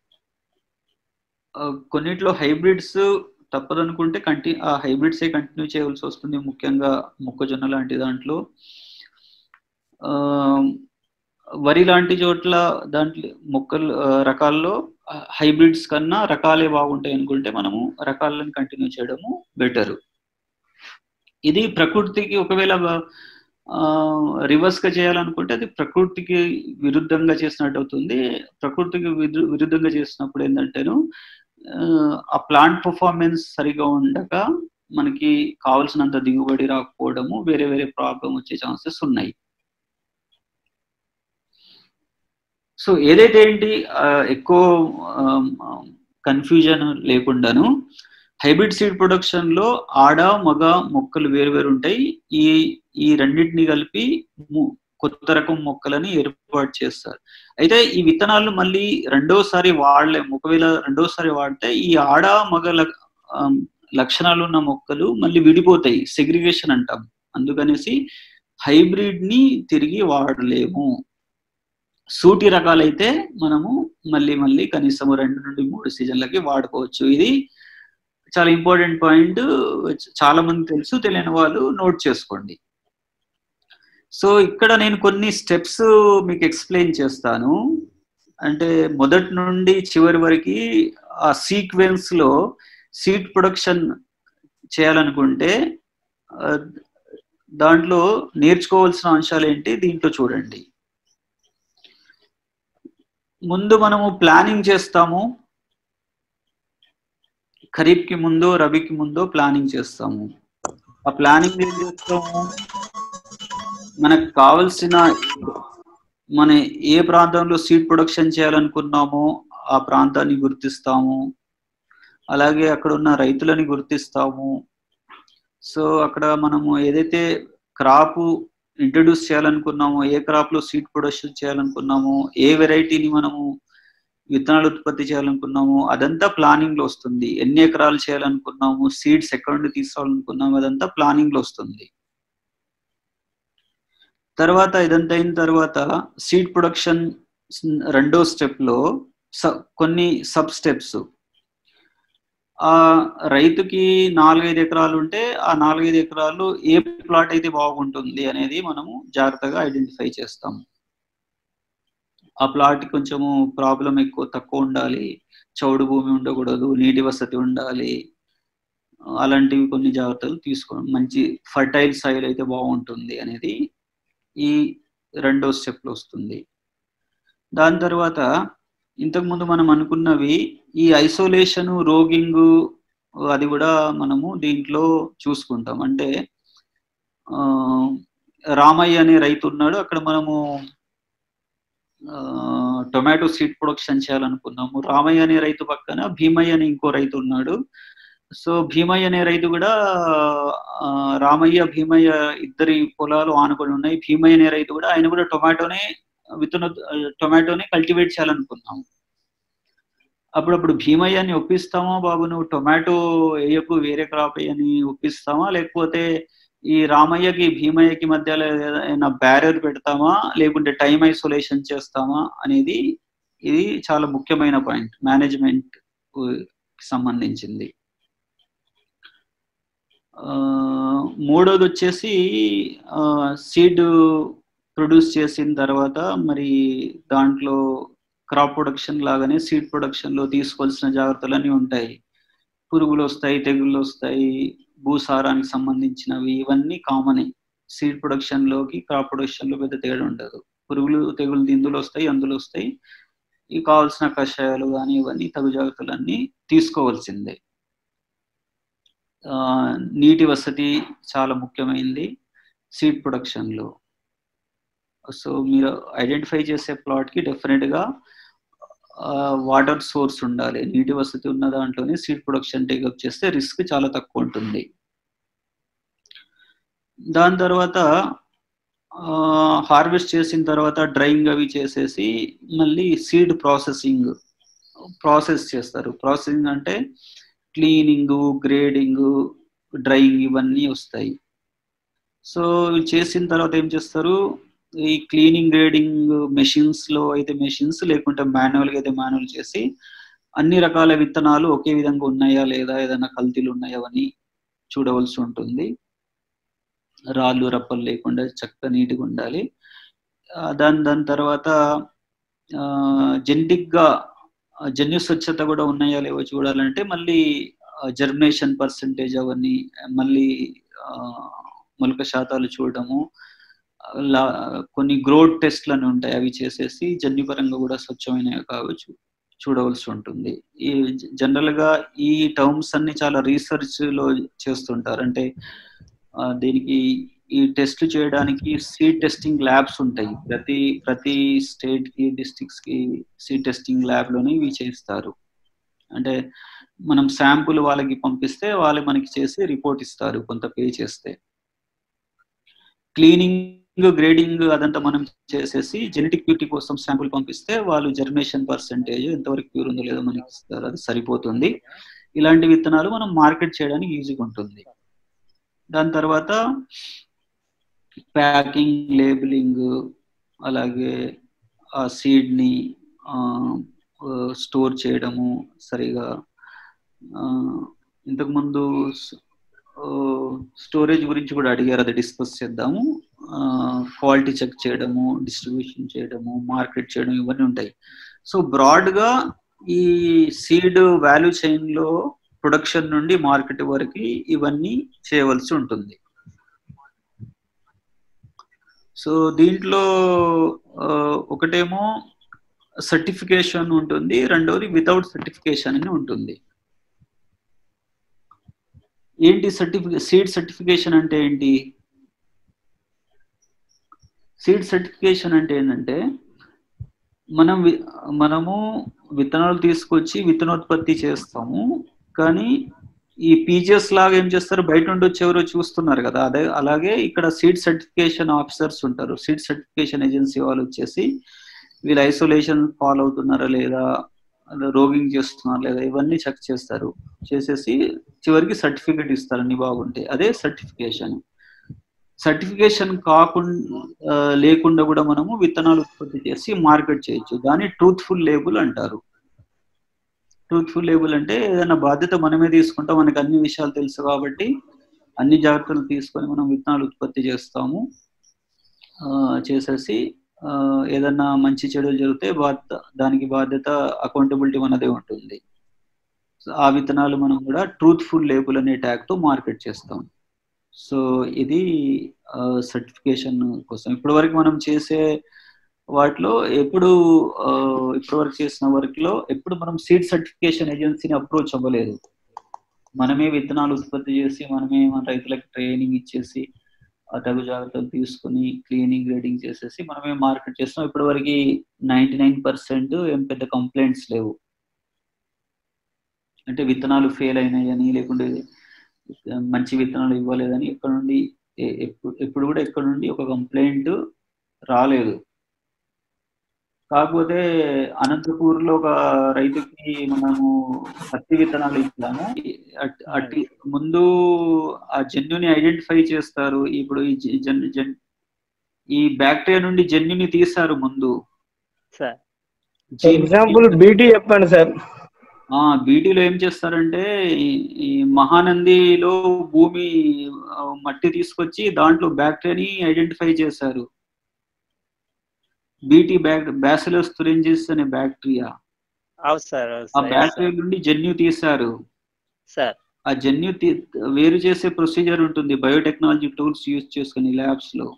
కొన్నిట్లో హైబ్రిడ్స్ తప్పదనుకుంటే కంటి ఆ హైబ్రిడ్సే కంటిన్యూ చేయవలసి వస్తుంది. ముఖ్యంగా మొక్కజొన్న లాంటి దాంట్లో. ఆ వరి లాంటి చోట్ల దాంట్లో మొక్కలు రకాల్లో హైబ్రిడ్స్ కన్నా రకాలే బాగుంటాయి అనుకుంటే మనము రకాలను కంటిన్యూ చేయడము బెటరు. ఇది ప్రకృతికి ఒకవేళ రివర్స్ గా చేయాలనుకుంటే అది ప్రకృతికి విరుద్ధంగా చేసినట్టు అవుతుంది. ప్రకృతికి విరుద్ధంగా చేసినప్పుడు ఏంటంటేను ఆ ప్లాంట్ పర్ఫార్మెన్స్ సరిగా ఉండక మనకి కావలసినంత దిగుబడి రాకపోవడము, వేరే వేరే ప్రాబ్లం వచ్చే ఛాన్సెస్ ఉన్నాయి. సో ఏదైతే ఏంటి ఎక్కువ కన్ఫ్యూజన్ లేకుండాను హైబ్రిడ్ సీడ్ ప్రొడక్షన్ లో ఆడ మగ మొక్కలు వేరు వేరు ఉంటాయి. ఈ ఈ రెండింటిని కలిపి కొత్త రకం మొక్కలని ఏర్పాటు చేస్తారు. అయితే ఈ విత్తనాలు మళ్ళీ రెండోసారి వాడలేము. ఒకవేళ రెండోసారి వాడితే ఈ ఆడ మగ లక్షణాలు ఉన్న మొక్కలు మళ్ళీ విడిపోతాయి, సెగ్రిగేషన్ అంటాం. అందుకనేసి హైబ్రిడ్ ని తిరిగి వాడలేము. సూటి రకాలైతే మనము మళ్ళీ మళ్ళీ కనీసం రెండు నుండి మూడు సీజన్లకి వాడుకోవచ్చు. ఇది చాలా ఇంపార్టెంట్ పాయింట్, చాలా మంది తెలుసు, తెలియని వాళ్ళు నోట్ చేసుకోండి. సో ఇక్కడ నేను కొన్ని స్టెప్స్ మీకు ఎక్స్ప్లెయిన్ చేస్తాను. అంటే మొదటి నుండి చివరి వరకు ఆ సీక్వెన్స్ లో సీడ్ ప్రొడక్షన్ చేయాలనుకుంటే దాంట్లో నేర్చుకోవాల్సిన అంశాలు ఏంటి దీంట్లో చూడండి. ముందు మనము ప్లానింగ్ చేస్తాము, ఖరీఫ్ కి ముందో రబీకి ముందో ప్లానింగ్ చేస్తాము. ఆ ప్లానింగ్ ఏం చేస్తాము, మనకు కావలసిన మన ఏ ప్రాంతంలో సీడ్ ప్రొడక్షన్ చేయాలనుకున్నామో ఆ ప్రాంతాన్ని గుర్తిస్తాము, అలాగే అక్కడ ఉన్న రైతులని గుర్తిస్తాము. సో అక్కడ మనము ఏదైతే క్రాపు ఇంట్రడ్యూస్ చేయాలనుకున్నామో, ఏ క్రాప్ లో సీడ్ ప్రొడక్షన్ చేయాలనుకున్నామో, ఏ వెరైటీని మనము విత్తనాలు ఉత్పత్తి చేయాలనుకున్నాము, అదంతా ప్లానింగ్ లో వస్తుంది. ఎన్ని ఎకరాలు చేయాలనుకున్నాము, సీడ్స్ ఎక్కడ నుండి తీసుకోవాలనుకున్నాము, అదంతా ప్లానింగ్ లో వస్తుంది. తర్వాత ఇదంతా అయిన తర్వాత సీడ్ ప్రొడక్షన్ రెండో స్టెప్ లో కొన్ని సబ్ స్టెప్స్. ఆ రైతుకి నాలుగైదు ఎకరాలు ఉంటే ఆ నాలుగైదు ఎకరాలు ఏ ప్లాట్ అయితే బాగుంటుంది అనేది మనము జాగ్రత్తగా ఐడెంటిఫై చేస్తాము. ఆ ప్లాట్ కొంచెము ప్రాబ్లం ఎక్కువ తక్కువ ఉండాలి, చౌడు భూమి ఉండకూడదు, నీటి వసతి ఉండాలి, అలాంటివి కొన్ని జాగ్రత్తలు తీసుకోండి. మంచి ఫర్టైల్ సాయిల్ అయితే బాగుంటుంది అనేది ఈ రెండో స్టెప్ లో వస్తుంది. దాని తర్వాత ఇంతకుముందు మనం అనుకున్నవి ఈ ఐసోలేషన్, రోగింగ్ అది కూడా మనము దీంట్లో చూసుకుంటాం. అంటే ఆ రామయ్య అనే రైతు ఉన్నాడు, అక్కడ మనము టొమాటో సీడ్ ప్రొడక్షన్ చేయాలనుకున్నాము. రామయ్య అనే రైతు పక్కన భీమయ్య అనే ఇంకో రైతు ఉన్నాడు. సో భీమయ్య అనే రైతు కూడా రామయ్య భీమయ్య ఇద్దరి పొలాలు ఆనుకొని ఉన్నాయి. భీమయ్య అనే రైతు కూడా ఆయన కూడా టొమాటోనే విత్తన టొమాటోనే కల్టివేట్ చేయాలనుకున్నాము. అప్పుడప్పుడు భీమయ్యని ఒప్పిస్తామా, బాబు నువ్వు టొమాటో వేయకు వేరే క్రాప్ వేయని ఒప్పిస్తామా, లేకపోతే ఈ రామయ్యకి భీమయ్యకి మధ్యలో ఏదైనా బ్యారియర్ పెడతామా, లేకుంటే టైం ఐసోలేషన్ చేస్తామా అనేది ఇది చాలా ముఖ్యమైన పాయింట్ మేనేజ్మెంట్ కి సంబంధించింది. మూడోది వచ్చేసి సీడ్ ప్రొడ్యూస్ చేసిన తర్వాత మరి దాంట్లో క్రాప్ ప్రొడక్షన్ లాగానే సీడ్ ప్రొడక్షన్ లో తీసుకోవాల్సిన జాగ్రత్తలన్నీ ఉంటాయి. పురుగులు వస్తాయి, తెగుళ్ళు వస్తాయి, భూసారానికి సంబంధించినవి ఇవన్నీ కామనే. సీడ్ ప్రొడక్షన్ లోకి క్రాప్ ప్రొడక్షన్ లో పెద్ద తేడా ఉండదు. పురుగులు తెగుళ్ళు ఇందులో వస్తాయి, అందులో వస్తాయి. ఈ కావాల్సిన కషాయాలు కానీ ఇవన్నీ తగు జాగ్రత్తలన్నీ తీసుకోవాల్సిందే. ఆ నీటి వసతి చాలా ముఖ్యమైనది సీడ్ ప్రొడక్షన్ లో. సో మీరు ఐడెంటిఫై చేసే ప్లాట్ కి డెఫినెట్ గా వాటర్ సోర్స్ ఉండాలి. నీటి వసతి ఉన్న దాంట్లోనే సీడ్ ప్రొడక్షన్ టేకప్ చేస్తే రిస్క్ చాలా తక్కువ ఉంటుంది. దాని తర్వాత హార్వెస్ట్ చేసిన తర్వాత డ్రైయింగ్ అవి చేసేసి మళ్ళీ సీడ్ ప్రాసెసింగ్ ప్రాసెస్ చేస్తారు. ప్రాసెసింగ్ అంటే క్లీనింగ్, గ్రేడింగ్, డ్రైయింగ్ ఇవన్నీ వస్తాయి. సో చేసిన తర్వాత ఏం చేస్తారు, ఈ క్లీనింగ్ గ్రేడింగ్ మెషిన్స్ లో అయితే మెషిన్స్, లేకుంటే మాన్యువల్ గా అయితే మాన్యువల్ చేసి అన్ని రకాల విత్తనాలు ఒకే విధంగా ఉన్నాయా లేదా, ఏదైనా కల్తీలు ఉన్నాయా అని చూడవలసి ఉంటుంది. రాళ్ళు రప్పలు లేకుండా చక్కగా నీట్గా ఉండాలి. దాని దాని తర్వాత జెనెటిక్ గా జన్యు స్వచ్ఛత కూడా ఉన్నాయా లేవో చూడాలంటే మళ్ళీ జర్మినేషన్ పర్సంటేజ్ అవన్నీ మళ్ళీ మొలక శాతాలు చూడడము, కొన్ని గ్రోత్ టెస్ట్లు అని ఉంటాయి అవి చేసేసి జన్యుపరంగా కూడా స్వచ్ఛమైనవి కావచ్చు చూడవలసి ఉంటుంది. ఈ జనరల్ గా ఈ టర్మ్స్ అన్ని చాలా రీసెర్చ్ లో చేస్తుంటారు. అంటే దీనికి ఈ టెస్ట్ చేయడానికి సీడ్ టెస్టింగ్ ల్యాబ్స్ ఉంటాయి. ప్రతి ప్రతి స్టేట్ కి డిస్ట్రిక్ట్స్ కి సీడ్ టెస్టింగ్ ల్యాబ్ లోనే ఇవి చేస్తారు. అంటే మనం శాంపుల్ వాళ్ళకి పంపిస్తే వాళ్ళు మనకి చేసి రిపోర్ట్ ఇస్తారు కొంత పే చేస్తే. క్లీనింగ్, గ్రేడింగ్ అదంతా మనం చేసేసి జెనెటిక్ ప్యూరిటీ కోసం శాంపుల్ పంపిస్తే వాళ్ళు జర్మినేషన్ పర్సంటేజ్ ఎంతవరకు ప్యూర్ ఉందో లేదో మనకి ఇస్తారు, అది సరిపోతుంది. ఇలాంటి విత్తనాలు మనం మార్కెట్ చేయడానికి ఈజీగా ఉంటుంది. దాని తర్వాత ప్యాకింగ్, లేబులింగ్, అలాగే ఆ సీడ్ ని స్టోర్ చేయడము సరిగా. ఇంతకుముందు స్టోరేజ్ గురించి కూడా అడిగారు, అది డిస్కస్ చేద్దాము. క్వాలిటీ చెక్ చేయడము, డిస్ట్రిబ్యూషన్ చేయడము, మార్కెట్ చేయడం ఇవన్నీ ఉంటాయి. సో బ్రాడ్ గా ఈ సీడ్ వాల్యూ చైన్ లో ప్రొడక్షన్ నుండి మార్కెట్ వరకు ఇవన్నీ చేయవలసి ఉంటుంది. సో దీంట్లో ఒకటేమో సర్టిఫికేషన్ ఉంటుంది, రెండవది వితౌట్ సర్టిఫికేషన్ అని ఉంటుంది. ఏంటి సర్టిఫికే సీడ్ సర్టిఫికేషన్ అంటే ఏంటి? సీడ్ సర్టిఫికేషన్ అంటే ఏంటంటే మనం మనము విత్తనాలు తీసుకొచ్చి విత్తనోత్పత్తి చేస్తాము, కానీ ఈ పీజీఎస్ లాగా ఏం చేస్తారు, బయట నుండి వచ్చి ఎవరో చూస్తున్నారు కదా, అదే అలాగే ఇక్కడ సీడ్ సర్టిఫికేషన్ ఆఫీసర్స్ ఉంటారు. సీడ్ సర్టిఫికేషన్ ఏజెన్సీ వాళ్ళు వచ్చేసి వీళ్ళు ఐసోలేషన్ ఫాలో అవుతున్నారా లేదా, రోగింగ్ చేస్తున్నారా లేదా, ఇవన్నీ చెక్ చేస్తారు. చేసేసి చివరికి సర్టిఫికేట్ ఇస్తారు అన్ని బాగుంటే, అదే సర్టిఫికేషన్. సర్టిఫికేషన్ కాకుండా లేకుండా కూడా మనము విత్తనాలు ఉత్పత్తి చేసి మార్కెట్ చేయొచ్చు. దాన్ని ట్రూత్ఫుల్ లేబుల్ అంటారు. ట్రూత్ఫుల్ లేబుల్ అంటే ఏదైనా బాధ్యత మనమే తీసుకుంటాం, మనకు అన్ని విషయాలు తెలుసు కాబట్టి అన్ని జాగ్రత్తలు తీసుకొని మనం విత్తనాలు ఉత్పత్తి చేస్తాము. చేసేసి ఏదన్నా మంచి చెడులు జరిగితే బాధ్యత, దానికి బాధ్యత అకౌంటబిలిటీ మనదే ఉంటుంది. ఆ విత్తనాలు మనం కూడా ట్రూత్ఫుల్ లేబుల్ అనే ట్యాగ్ తో మార్కెట్ చేస్తాం. సో ఇది సర్టిఫికేషన్ కోసం. ఇప్పటి వరకు మనం చేసే వాటిలో ఎప్పుడు ఇప్పటి వరకు చేసిన వర్క్ లో ఎప్పుడు మనం సీడ్ సర్టిఫికేషన్ ఏజెన్సీని అప్రోచ్ అవ్వలేదు. మనమే విత్తనాలు ఉత్పత్తి చేసి మనమే మన రైతులకు ట్రైనింగ్ ఇచ్చేసి ఆ తగు జాగ్రత్తలు తీసుకుని క్లీనింగ్ గ్రేడింగ్ చేసేసి మనమే మార్కెట్ చేస్తాం. ఇప్పటి వరకు నైన్టీ నైన్ పర్సెంట్ ఏం పెద్ద కంప్లైంట్స్ లేవు. అంటే విత్తనాలు ఫెయిల్ అయినాయని లేకుంటే మంచి విత్తనాలు ఇవ్వలేదని ఎక్కడ నుండి ఎప్పుడు కూడా ఎక్కడ నుండి ఒక కంప్లైంట్ రాలేదు. కాకపోతే అనంతపూర్ లో ఒక రైతుకి మనము పత్తి విత్తనాలు ఇచ్చాము. అట్టి ముందు ఆ జన్యుని ఐడెంటిఫై చేస్తారు. ఇప్పుడు ఈ జన్ జన్ ఈ బ్యాక్టీరియా నుండి జన్యుని తీశారు ముందు. ఎగ్జాంపుల్ బీటీ చెప్పండి సార్. ఆ బీటీలో ఏం చేస్తారంటే ఈ మహానందిలో భూమి మట్టి తీసుకొచ్చి దాంట్లో బ్యాక్టీరియాని ఐడెంటిఫై చేశారు. బీటీ బ్యాక్ బ్యాసిలస్ తురింజిస్ అనే బ్యాక్టీరియా. ఆ బ్యాక్టీరియా నుండి జన్యు తీశారు. ఆ జన్యు వేరు చేసే ప్రొసీజర్ ఉంటుంది బయోటెక్నాలజీ టూల్స్ యూజ్ చేసుకుని ల్యాబ్స్ లో.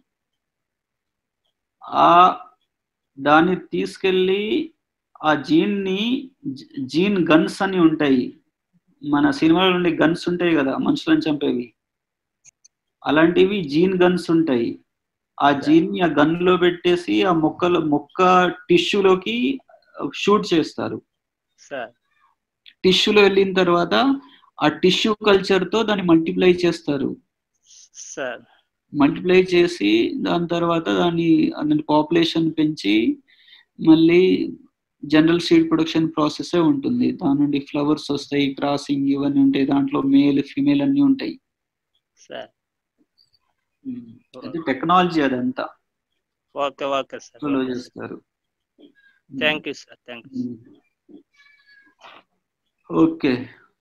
ఆ దాన్ని తీసుకెళ్ళి ఆ జీన్ ని, జీన్ గన్స్ అని ఉంటాయి మన సినిమాలో నుండి, గన్స్ ఉంటాయి కదా మనుషులను చంపేవి, అలాంటివి జీన్ గన్స్ ఉంటాయి. ఆ జీన్ ని ఆ గన్ లో పెట్టేసి ఆ మొక్కలు మొక్క టిష్యూలోకి షూట్ చేస్తారు. టిష్యూలో వెళ్ళిన తర్వాత ఆ టిష్యూ కల్చర్ తో దాన్ని మల్టిప్లై చేస్తారు. మల్టిప్లై చేసి దాని తర్వాత దాన్ని దాని పాపులేషన్ పెంచి మళ్ళీ జనరల్ సీడ్ ప్రొడక్షన్ ప్రాసెస్ ఉంటుంది. దాని నుండి ఫ్లవర్స్ వస్తాయి, క్రాసింగ్ ఇవన్నీ ఉంటాయి, దాంట్లో మేల్ ఫీమేల్ అన్ని ఉంటాయి. అది టెక్నాలజీ అదంతా చేస్తారు. ఓకే,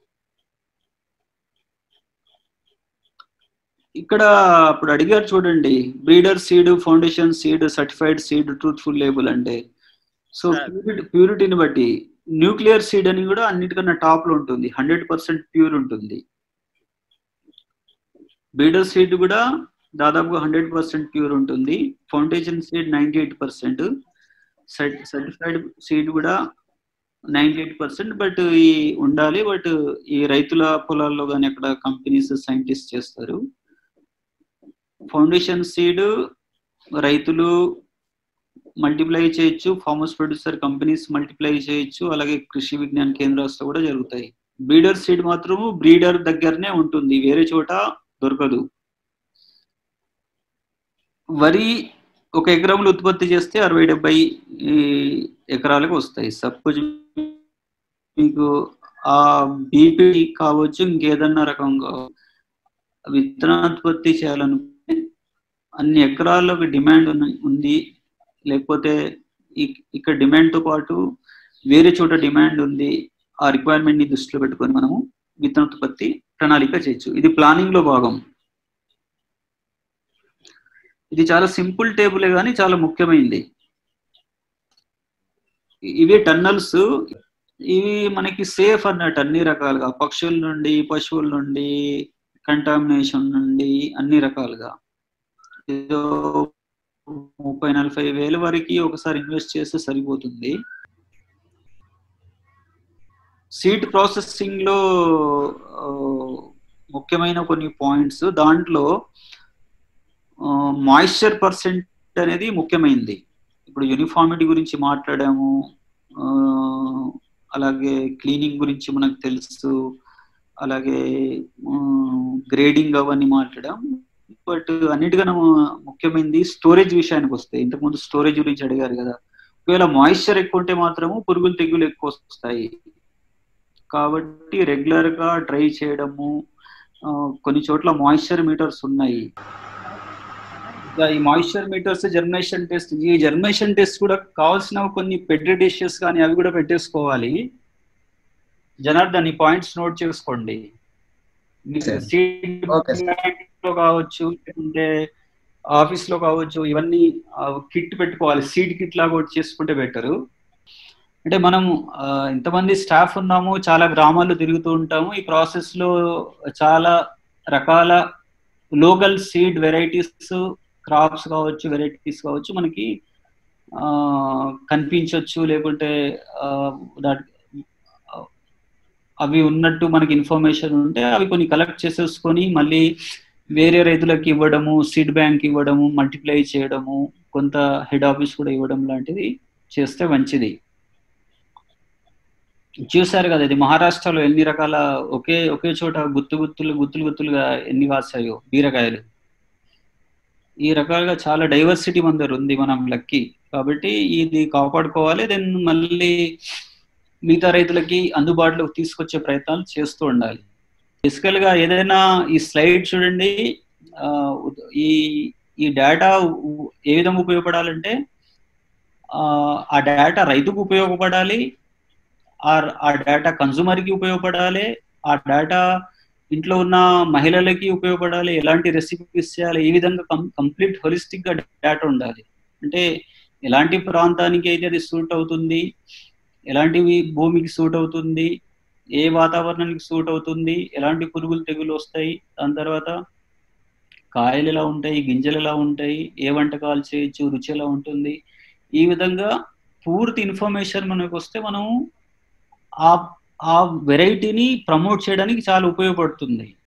ఇక్కడ అప్పుడు అడిగారు చూడండి, breeder seed, foundation seed, certified seed, truthful label అంటే. సో ప్యూరిటీని బట్టి న్యూక్లియర్ సీడ్ అని కూడా అన్నిటికన్నా టాప్ లో ఉంటుంది, హండ్రెడ్ పర్సెంట్ ప్యూర్ ఉంటుంది. బ్రీడర్ సీడ్ కూడా దాదాపుగా హండ్రెడ్ పర్సెంట్ ప్యూర్ ఉంటుంది. Foundation seed ninety eight percent, certified seed కూడా నైన్టీ ఎయిట్ పర్సెంట్ బట్ ఈ ఉండాలి. బట్ ఈ రైతుల పొలాల్లో కానీ అక్కడ కంపెనీస్ సైంటిస్ట్ చేస్తారు. ఫౌండేషన్ సీడ్ రైతులు మల్టిప్లై చేయొచ్చు, ఫార్మర్స్ ప్రొడ్యూసర్ కంపెనీస్ మల్టిప్లై చేయొచ్చు, అలాగే కృషి విజ్ఞాన కేంద్రాల్లో కూడా జరుగుతాయి. బ్రీడర్ సీడ్ మాత్రము బ్రీడర్ దగ్గరనే ఉంటుంది, వేరే చోట దొరకదు. వరి ఒక ఎకరంలో ఉత్పత్తి చేస్తే అరవై డెబ్బై ఎకరాలకు వస్తాయి. సపోజ్ మీకు ఆ బీపీ కావచ్చు, ఇంకేదన్నా రకం విత్తనోత్పత్తి చేయాలనుకుంటే అన్ని ఎకరాలకు డిమాండ్ ఉంది, లేకపోతే ఇక్కడ డిమాండ్ తో పాటు వేరే చోట డిమాండ్ ఉంది, ఆ రిక్వైర్మెంట్ ని దృష్టిలో పెట్టుకొని మనము విత్తనోత్పత్తి ప్రణాళిక చేయొచ్చు. ఇది ప్లానింగ్ లో భాగం. ఇది చాలా సింపుల్ టేబులే కానీ చాలా ముఖ్యమైనది. ఇవి టన్నల్స్, ఇవి మనకి సేఫ్ అన్నట్టు అన్ని రకాలుగా, పక్షుల నుండి, పశువుల నుండి, కంటామినేషన్ నుండి అన్ని రకాలుగా. ఏదో ముప్పై నలభై వేల వరకు ఒకసారి ఇన్వెస్ట్ చేస్తే సరిపోతుంది. సీడ్ ప్రాసెసింగ్ లో ముఖ్యమైన కొన్ని పాయింట్స్, దాంట్లో మాయిశ్చర్ పర్సెంట్ అనేది ముఖ్యమైనది. ఇప్పుడు యూనిఫార్మిటీ గురించి మాట్లాడాము, అలాగే క్లీనింగ్ గురించి మనకు తెలుసు, అలాగే గ్రేడింగ్ అవన్నీ మాట్లాడాం. బట్ అన్నిటికన్నా ముఖ్యమైనది స్టోరేజ్ విషయానికి వస్తే, ఇంతకుముందు స్టోరేజ్ గురించి అడిగారు కదా, ఒకవేళ మాయిశ్చర్ ఎక్కువ ఉంటే మాత్రము పురుగులు తెగులు ఎక్కువ వస్తాయి. కాబట్టి రెగ్యులర్ గా ట్రై చేయడము. కొన్ని చోట్ల మాయిశ్చర్ మీటర్స్ ఉన్నాయి. ఈ మాయిశ్చర్ మీటర్స్, జర్మినేషన్ టెస్ట్, ఈ జర్మినేషన్ టెస్ట్ కూడా కావాల్సిన కొన్ని పెద్ద డిషెస్ కానీ అవి కూడా పెట్టేసుకోవాలి. జనార్దన్, ఈ పాయింట్స్ నోట్ చేసుకోండి. లో కావచ్చు, లేకుంటే ఆఫీస్ లో కావచ్చు, ఇవన్నీ కిట్ పెట్టుకోవాలి. సీడ్ కిట్ లాగా ఒకటి చేసుకుంటే బెటరు. అంటే మనం ఇంతమంది స్టాఫ్ ఉన్నాము, చాలా గ్రామాల్లో తిరుగుతూ ఉంటాము. ఈ ప్రాసెస్ లో చాలా రకాల లోకల్ సీడ్ వెరైటీస్, క్రాప్స్ కావచ్చు, వెరైటీస్ కావచ్చు మనకి కనిపించవచ్చు. లేకుంటే అవి ఉన్నట్టు మనకి ఇన్ఫర్మేషన్ ఉంటే అవి కొన్ని కలెక్ట్ చేసేసుకొని మళ్ళీ వేరే రైతులకు ఇవ్వడము, సీడ్ బ్యాంక్ ఇవ్వడము, మల్టిప్లై చేయడము, కొంత హెడ్ ఆఫీస్ కూడా ఇవ్వడం లాంటిది చేస్తే మంచిది. చూసారు కదా, ఇది మహారాష్ట్రలో ఎన్ని రకాల ఒకే ఒకే చోట గుత్తు గుత్తులు గుత్తులు గుత్తులుగా ఎన్ని వాసాయో బీరకాయలు. ఈ రకాలుగా చాలా డైవర్సిటీ మన దగ్గర ఉంది, మనం లక్కీ. కాబట్టి ఇది కాపాడుకోవాలి. దెన్ మళ్ళీ మిగతా రైతులకి అందుబాటులోకి తీసుకొచ్చే ప్రయత్నాలు చేస్తూ ఉండాలి. బేసికల్ గా ఏదైనా ఈ స్లైడ్ చూడండి, ఈ ఈ డేటా ఏ విధంగా ఉపయోగపడాలంటే ఆ డేటా రైతుకు ఉపయోగపడాలి, ఆ డేటా కన్సూమర్కి ఉపయోగపడాలి, ఆ డేటా ఇంట్లో ఉన్న మహిళలకి ఉపయోగపడాలి, ఎలాంటి రెసిపీస్ చేయాలి, ఈ విధంగా కంప్లీట్ హోలిస్టిక్ గా డేటా ఉండాలి. అంటే ఎలాంటి ప్రాంతానికి అయితే అది సూట్ అవుతుంది, ఎలాంటివి భూమికి సూట్ అవుతుంది, ఏ వాతావరణానికి సూట్ అవుతుంది, ఎలాంటి పురుగులు తెగులు వస్తాయి, దాని తర్వాత కాయలు ఎలా ఉంటాయి, గింజలు ఎలా ఉంటాయి, ఏ వంటకాలు చేయొచ్చు, రుచి ఎలా ఉంటుంది, ఈ విధంగా పూర్తి ఇన్ఫర్మేషన్ మనకు వస్తే మనం ఆ ఆ వెరైటీని ప్రమోట్ చేయడానికి చాలా ఉపయోగపడుతుంది.